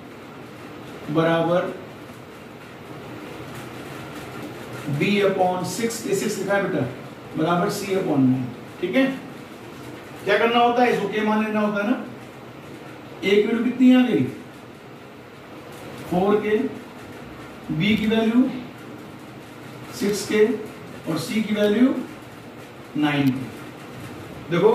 बराबर B upon six, A six लिखा है बेटा, बराबर सी अपॉन नाइन। ठीक है, क्या करना होता है, इसको के मान लेना होता है ना। ए की वैल्यू कितनी आ गई, फोर के, बी की वैल्यू सिक्स के और सी की वैल्यू नाइन के। देखो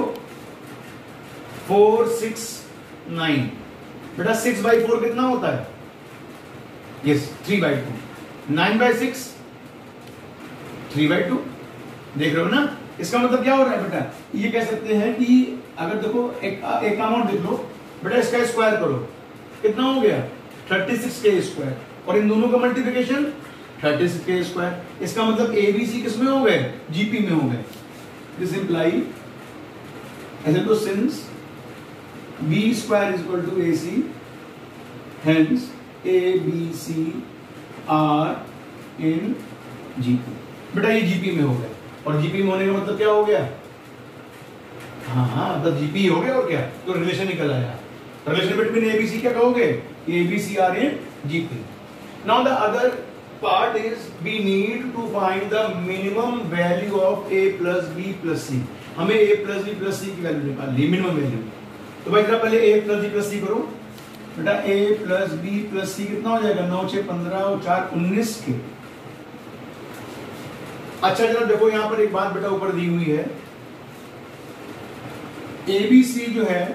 फोर सिक्स नाइन, बेटा सिक्स बाई फोर कितना होता है, yes three by two, nine by six three by two. देख रहे हो ना, इसका मतलब क्या हो रहा है बेटा, ये कह सकते हैं कि अगर देखो एक एक काम और देख लो बेटा, इसका स्क्वायर करो कितना हो गया थर्टी सिक्स के स्क्वायर और इन दोनों का मल्टीप्लिकेशन थर्टी सिक्स के स्क्वायर। इसका मतलब ए बी सी किसमें हो गए, जीपी में हो गए। दिस इंप्लाई ऐसे तो since B square is equal to A C, hence A B C are in GP. बेटा ये जीपी में हो गया और जीपी में होने का मतलब क्या हो गया, हाँ हाँ मतलब जीपी हो गया और क्या, तो रिलेशन निकल आया। रिलेशन बिटवीन एबीसी क्या कहोगे, ABC are in GP. Now the other part is we need to find the minimum value of A plus B plus C. हमें A plus B plus C की value निकालनी है, minimum value. तो भाई जरा पहले A plus B plus C करो बेटा। A plus B plus C कितना हो जाएगा, नौ छह पंद्रह और चार उन्नीस के। अच्छा जरा देखो यहाँ पर एक बात बेटा ऊपर दी हुई है, एबीसी जो है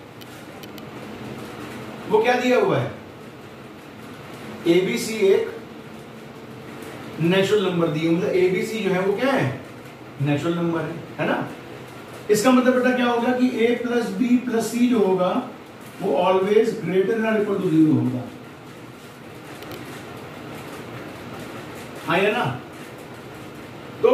वो क्या दिया हुआ है, एबीसी एक नेचुरल नंबर दिए, मतलब एबीसी जो है वो क्या है, नेचुरल नंबर है, है ना। इसका मतलब बेटा क्या होगा कि a plus B plus C जो होगा वो always greater than equal to zero होगा, हाँ या ना। तो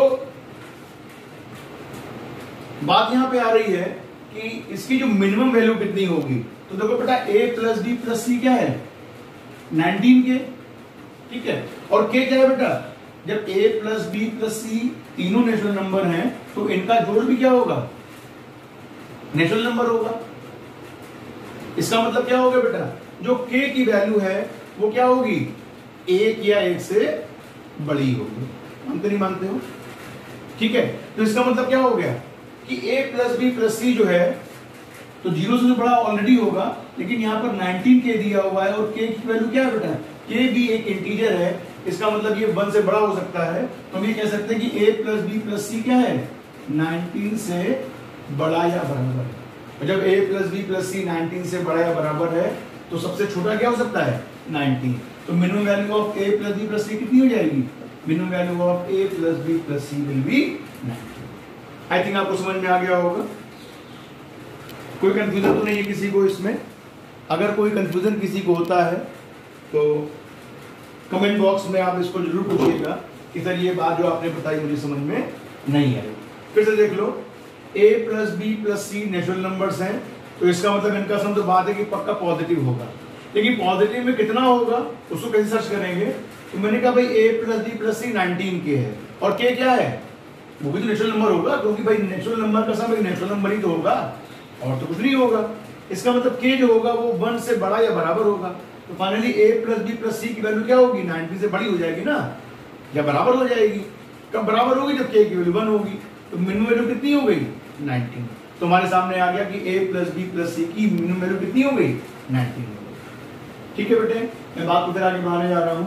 बात यहां पे आ रही है कि इसकी जो मिनिमम वैल्यू कितनी होगी, तो देखो बेटा a plus B plus C क्या है, नाइनटीन के, ठीक है। और k क्या है बेटा, जब a plus B plus C तीनों नेचुरल नंबर हैं तो इनका जोड़ भी क्या होगा, नेचुरल नंबर होगा। इसका मतलब क्या होगा बेटा, जो k की वैल्यू है वो क्या होगी, एक या एक से बड़ी होगी, मानते नहीं मानते हो, ठीक है। तो इसका मतलब क्या हो गया कि a plus B plus C जो है तो जीरो से बड़ा ऑलरेडी होगा, लेकिन यहाँ पर नाइनटीन के दिया हुआ है और k की वैल्यू क्या है बेटा, k भी एक इंटीजर है, इसका मतलब ये वन से बड़ा हो सकता है। तो हम ये कह सकते हैं कि a plus B plus C क्या है, नाइनटीन से बड़ा या बराबर है। और जब a plus B plus C nineteen से बड़ा या बराबर है तो सबसे छोटा क्या हो सकता है, नाइनटीन। तो minimum value of a plus B plus C कितनी हो जाएगी, minimum value of a plus B plus C will be nineteen. I think आपको समझ में आ गया होगा, कोई कंफ्यूजन तो नहीं है किसी को इसमें। अगर कोई कंफ्यूजन किसी को होता है तो कमेंट बॉक्स में आप इसको जरूर पूछिएगा कि सर ये बात जो आपने बताई मुझे समझ में नहीं आई। फिर से देख लो, a plus B plus C natural numbers हैं, तो इसका मतलब इनका सम तो बात है कि पक्का पॉजिटिव होगा, लेकिन पॉजिटिव में कितना होगा उसको कैसे सर्च करेंगे। तो मैंने कहा भाई a plus B plus C nineteen के है और k क्या है, वो भी तो नेचुरल नंबर होगा, क्योंकि भाई नेचुरल नंबर का सम एक नेचुरल नंबर ही तो होगा और तो कुछ नहीं होगा। इसका मतलब k जो होगा वो वन से बड़ा या बराबर होगा। तो finally a plus B plus C की वैल्यू क्या होगी, नाइनटीन से बड़ी हो जाएगी ना, या बराबर हो जाएगी। कब बराबर होगी, जब k की वैल्यू वन होगी। तो मिनिमम वैल्यू कितनी हो गई, नाइनटीन। तो हमारे सामने आ गया कि a plus B plus C की मिनिमम वैल्यू कितनी हो गई, नाइनटीन हो गई। ठीक है बेटे, मैं बात को फिर आगे बढ़ाने जा रहा हूं।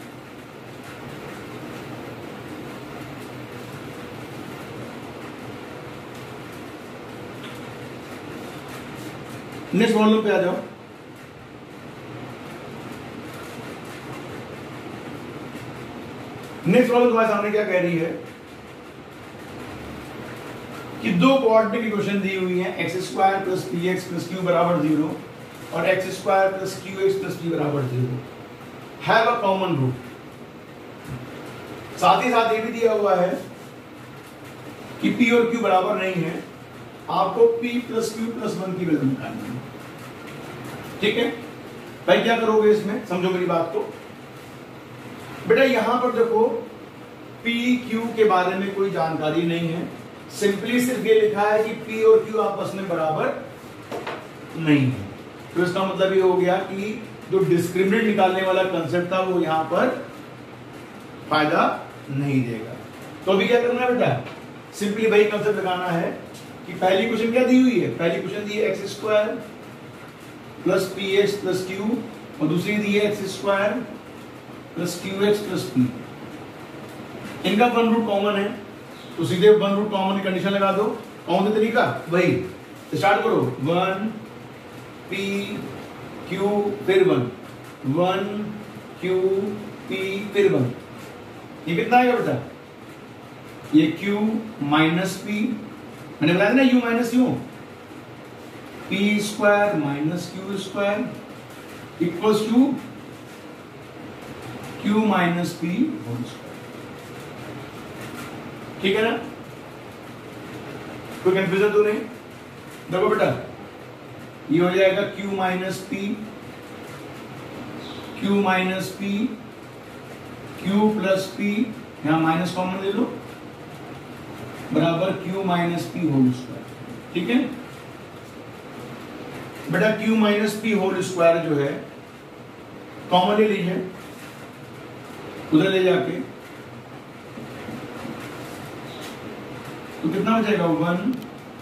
नेक्स्ट प्रॉब्लम पे आ जाओ। नेक्स्ट प्रॉब्लम तुम्हारे सामने क्या कह रही है कि दो कोऑर्डिनेट इक्वेशन दी हुई है, X square plus P X plus Q बराबर जीरो और X square plus Q X plus P बराबर zero, have a common root. साथ ही साथ ये भी दिया हुआ है कि पी और क्यू बराबर नहीं है, आपको p plus Q plus one की वैल्यू निकालनी है। ठीक है भाई, क्या करोगे इसमें, समझो मेरी बात को। बेटा यहां पर देखो p q के बारे में कोई जानकारी नहीं है, सिंपली सिर्फ ये लिखा है कि p और q आपस में बराबर नहीं है। तो इसका मतलब ये हो गया कि जो डिस्क्रिमिनेंट निकालने वाला कंसेप्ट था वो यहां पर फायदा नहीं देगा। तो अभी क्या करना है बेटा, सिंपली वही कंसेप्ट लगाना है कि पहली क्वेश्चन क्या दी हुई है, पहली क्वेश्चन दी है X square plus P X plus Q और दूसरी दी है X square plus Q X plus P. इनका वन रूट कॉमन है तो सीधे वन रूट कॉमन की कंडीशन लगा दो। कौन सा तरीका, वही स्टार्ट करो, वन पी क्यू फिर वन, वन क्यू पी फिर वन। ये कितना आएगा बेटा, ये q माइनस पी, मैंने बताया ना u minus U, P square minus Q square equals to q minus P whole square. ठीक है ना, कोई कंफ्यूजन तो नहीं। देखो बेटा ये हो जाएगा q minus P, q minus P, q plus P, यहां माइनस कॉमन ले लो, बराबर q minus P whole square. ठीक है बेटा, q minus P whole square जो है कॉमन ले लीजिए, उधर ले जाके तो कितना हो जाएगा, one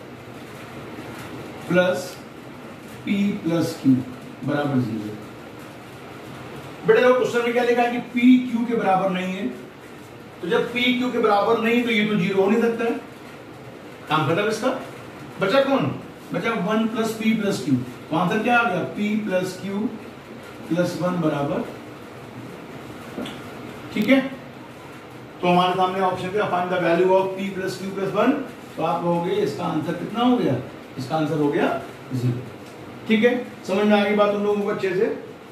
plus P plus Q बराबर जीरो। बेटा देखो क्वेश्चन में क्या लिखा है कि पी क्यू के बराबर नहीं है, तो जब p q के बराबर नहीं तो ये तो जीरो हो नहीं सकता है, काम खत्म इसका। बचा कौन, बचा one plus P plus Q, तो आंसर क्या आ गया, P plus Q plus one बराबर, ठीक है। तो हमारे सामने ऑप्शन पे find the value of p plus Q plus one, तो आप कहोगे इसका आंसर कितना हो गया, इसका आंसर हो गया जीरो, ठीक है। समझ में आ गई बात उन लोगों को अच्छे से।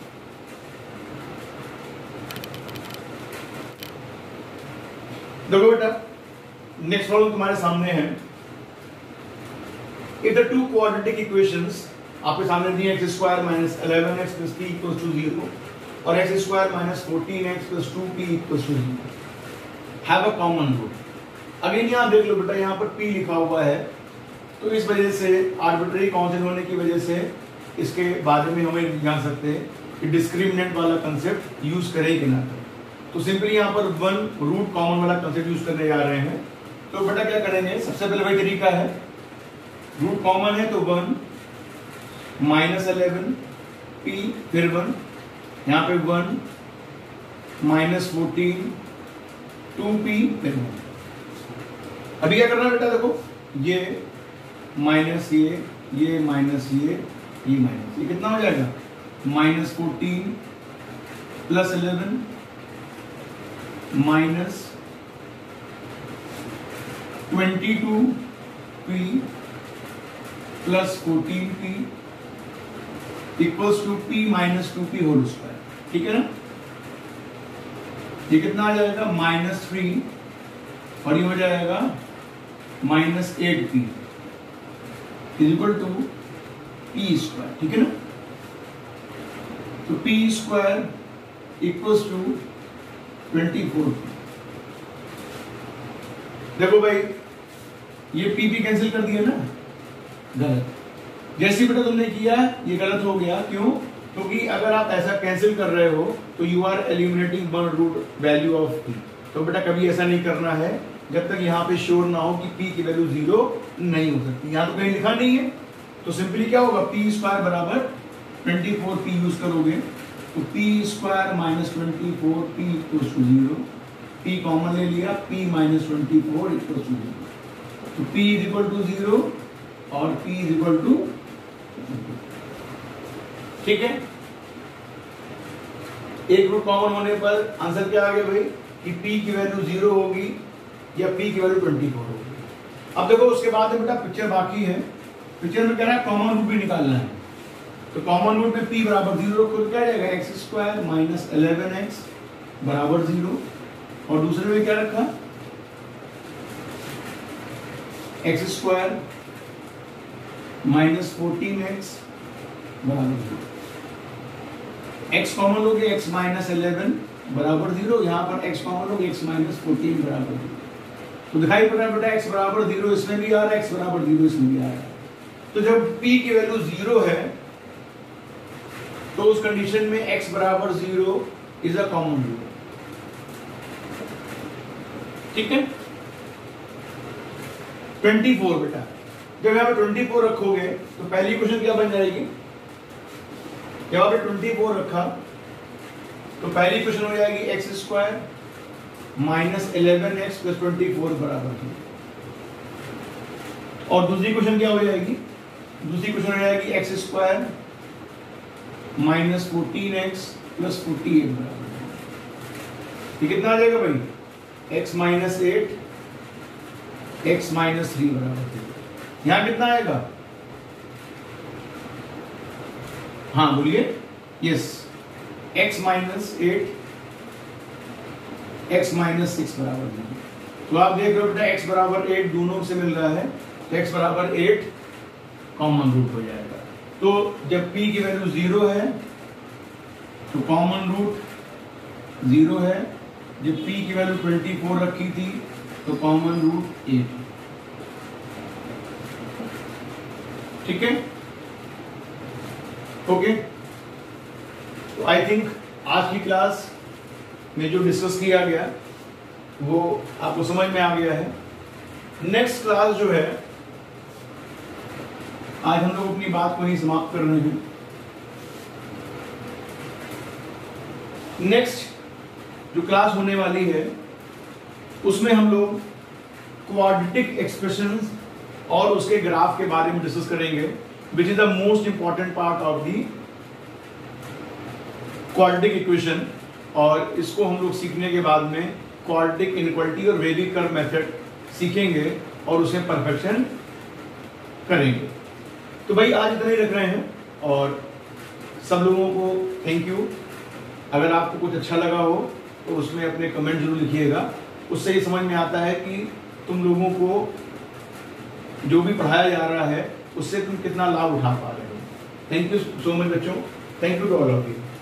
देखो बेटा नेक्स्ट प्रॉब्लम तुम्हारे सामने है। If the two quadratic equations आपके सामने दिए X square minus eleven x plus P equals to zero और X square minus fourteen x plus two P equals to zero have a common root. Again यहाँ देख लो बेटा, यहाँ पर p लिखा हुआ है, तो इस वजह से आर्बिट्रेरी कांस्टेंट होने की वजह से इसके बारे में हमें जान सकते हैं कि डिस्क्रिमिनेंट वाला कंसेप्ट यूज करें कि ना करें। तो सिंपली यहाँ पर वन रूट कॉमन वाला कंसेप्ट यूज करने जा रहे हैं। तो बेटा क्या करेंगे, सबसे पहले वही तरीका है, रूट कॉमन है तो वन माइनस इलेवन पी फिर वन, यहाँ पे one minus fourteen two P फिर वन। अभी क्या करना बेटा, देखो ये माइनस ये ये माइनस ये ये माइनस ये कितना हो जाएगा, minus fourteen plus eleven minus twenty two P plus fourteen P equals to P minus two P whole square, ठीक है ना। ये कितना आ जाएगा, माइनस थ्री और ये हो जाएगा minus eight P is equal to P square, ठीक है ना। तो P square equals to twenty four. देखो भाई ये पी पी कैंसिल कर दिया ना, गलत। जैसे बेटा तुमने किया ये गलत हो गया, क्यों, क्योंकि अगर आप ऐसा कैंसिल कर रहे हो तो you are eliminating one root value of P. तो बेटा कभी ऐसा नहीं करना है जब तक यहाँ पे श्योर ना हो कि पी की वैल्यू जीरो नहीं हो सकती। यहाँ तो कहीं लिखा नहीं है, तो सिंपली क्या होगा, पी स्क्वायर बराबर ट्वेंटी फोर पी यूज करोगे तो P square minus twenty four P equals to zero, P common ले लिया, P minus twenty four equals to zero, तो P is equal to zero और पी इज इक्वल टू, ठीक है। एक root common होने पर आंसर क्या आ गया भाई, कि p की वैल्यू जीरो होगी या p की वैल्यू ट्वेंटी फोर होगी। अब देखो उसके बाद में बेटा पिक्चर बाकी है, पिक्चर में कह रहा है कॉमन रूट भी निकालना है। तो कॉमन रूट में p बराबर जीरो को क्या जाएगा, x square minus eleven x बराबर जीरो, और दूसरे में क्या रखा, x square minus fourteen x बराबर जीरो। x कॉमन हो गया, x माइनस इलेवन बराबर जीरो, यहाँ पर x कॉमन हो गया, x माइनस फोर्टीन बराबर जीरो। तो दिखाई पड़ रहा है बेटा x बराबर जीरो इसमें भी आ रहा है, x बराबर जीरो इसमें भी आ रहा है। तो जब p की वैल्यू जीरो है तो उस कंडीशन में x बराबर zero is a common root, ठीक है। ट्वेंटी फोर बेटा जब यहाँ पे ट्वेंटी फोर रखोगे तो पहली क्वेश्चन क्या बन जाएगी, जब आपने ट्वेंटी फोर रखा तो पहली क्वेश्चन हो जाएगी x square minus eleven x plus twenty four बराबर है, और दूसरी क्वेश्चन क्या हो जाएगी, दूसरी क्वेश्चन हो जाएगी x square minus fourteen x plus forty eight बराबर है। ये कितना आ जाएगा भाई, x minus eight x minus three बराबर है। यहां कितना आएगा, हाँ बोलिए, yes, x minus eight x minus six बराबर है। तो आप देख रहे हो बेटा x बराबर एट दोनों से मिल रहा है, तो x बराबर एट कॉमन रूट हो जाएगा। तो जब p की वैल्यू जीरो है तो कॉमन रूट जीरो है, जब p की वैल्यू ट्वेंटी फोर रखी थी तो कॉमन रूट एट, ठीक है, ओके। तो आई थिंक आज की क्लास में जो डिस्कस किया गया वो आपको समझ में आ गया है। नेक्स्ट क्लास जो है आज हम लोग अपनी बात को ही समाप्त कर रहे हैं। नेक्स्ट जो क्लास होने वाली है उसमें हम लोग क्वाड्रेटिक एक्सप्रेशंस और उसके ग्राफ के बारे में डिस्कस करेंगे, which is the most important part of the quadratic equation. और इसको हम लोग सीखने के बाद में क्वाड्रेटिक इनइक्वालिटी और वेरिक कर्व मेथड सीखेंगे और उसे परफेक्शन करेंगे। तो भाई आज इतना ही रख रहे हैं और सब लोगों को थैंक यू। अगर आपको कुछ अच्छा लगा हो तो उसमें अपने कमेंट जरूर लिखिएगा, उससे ये समझ में आता है कि तुम लोगों को जो भी पढ़ाया जा रहा है उससे तुम कितना लाभ उठा पा रहे हो। थैंक यू सो मच बच्चों, thank you to all of you.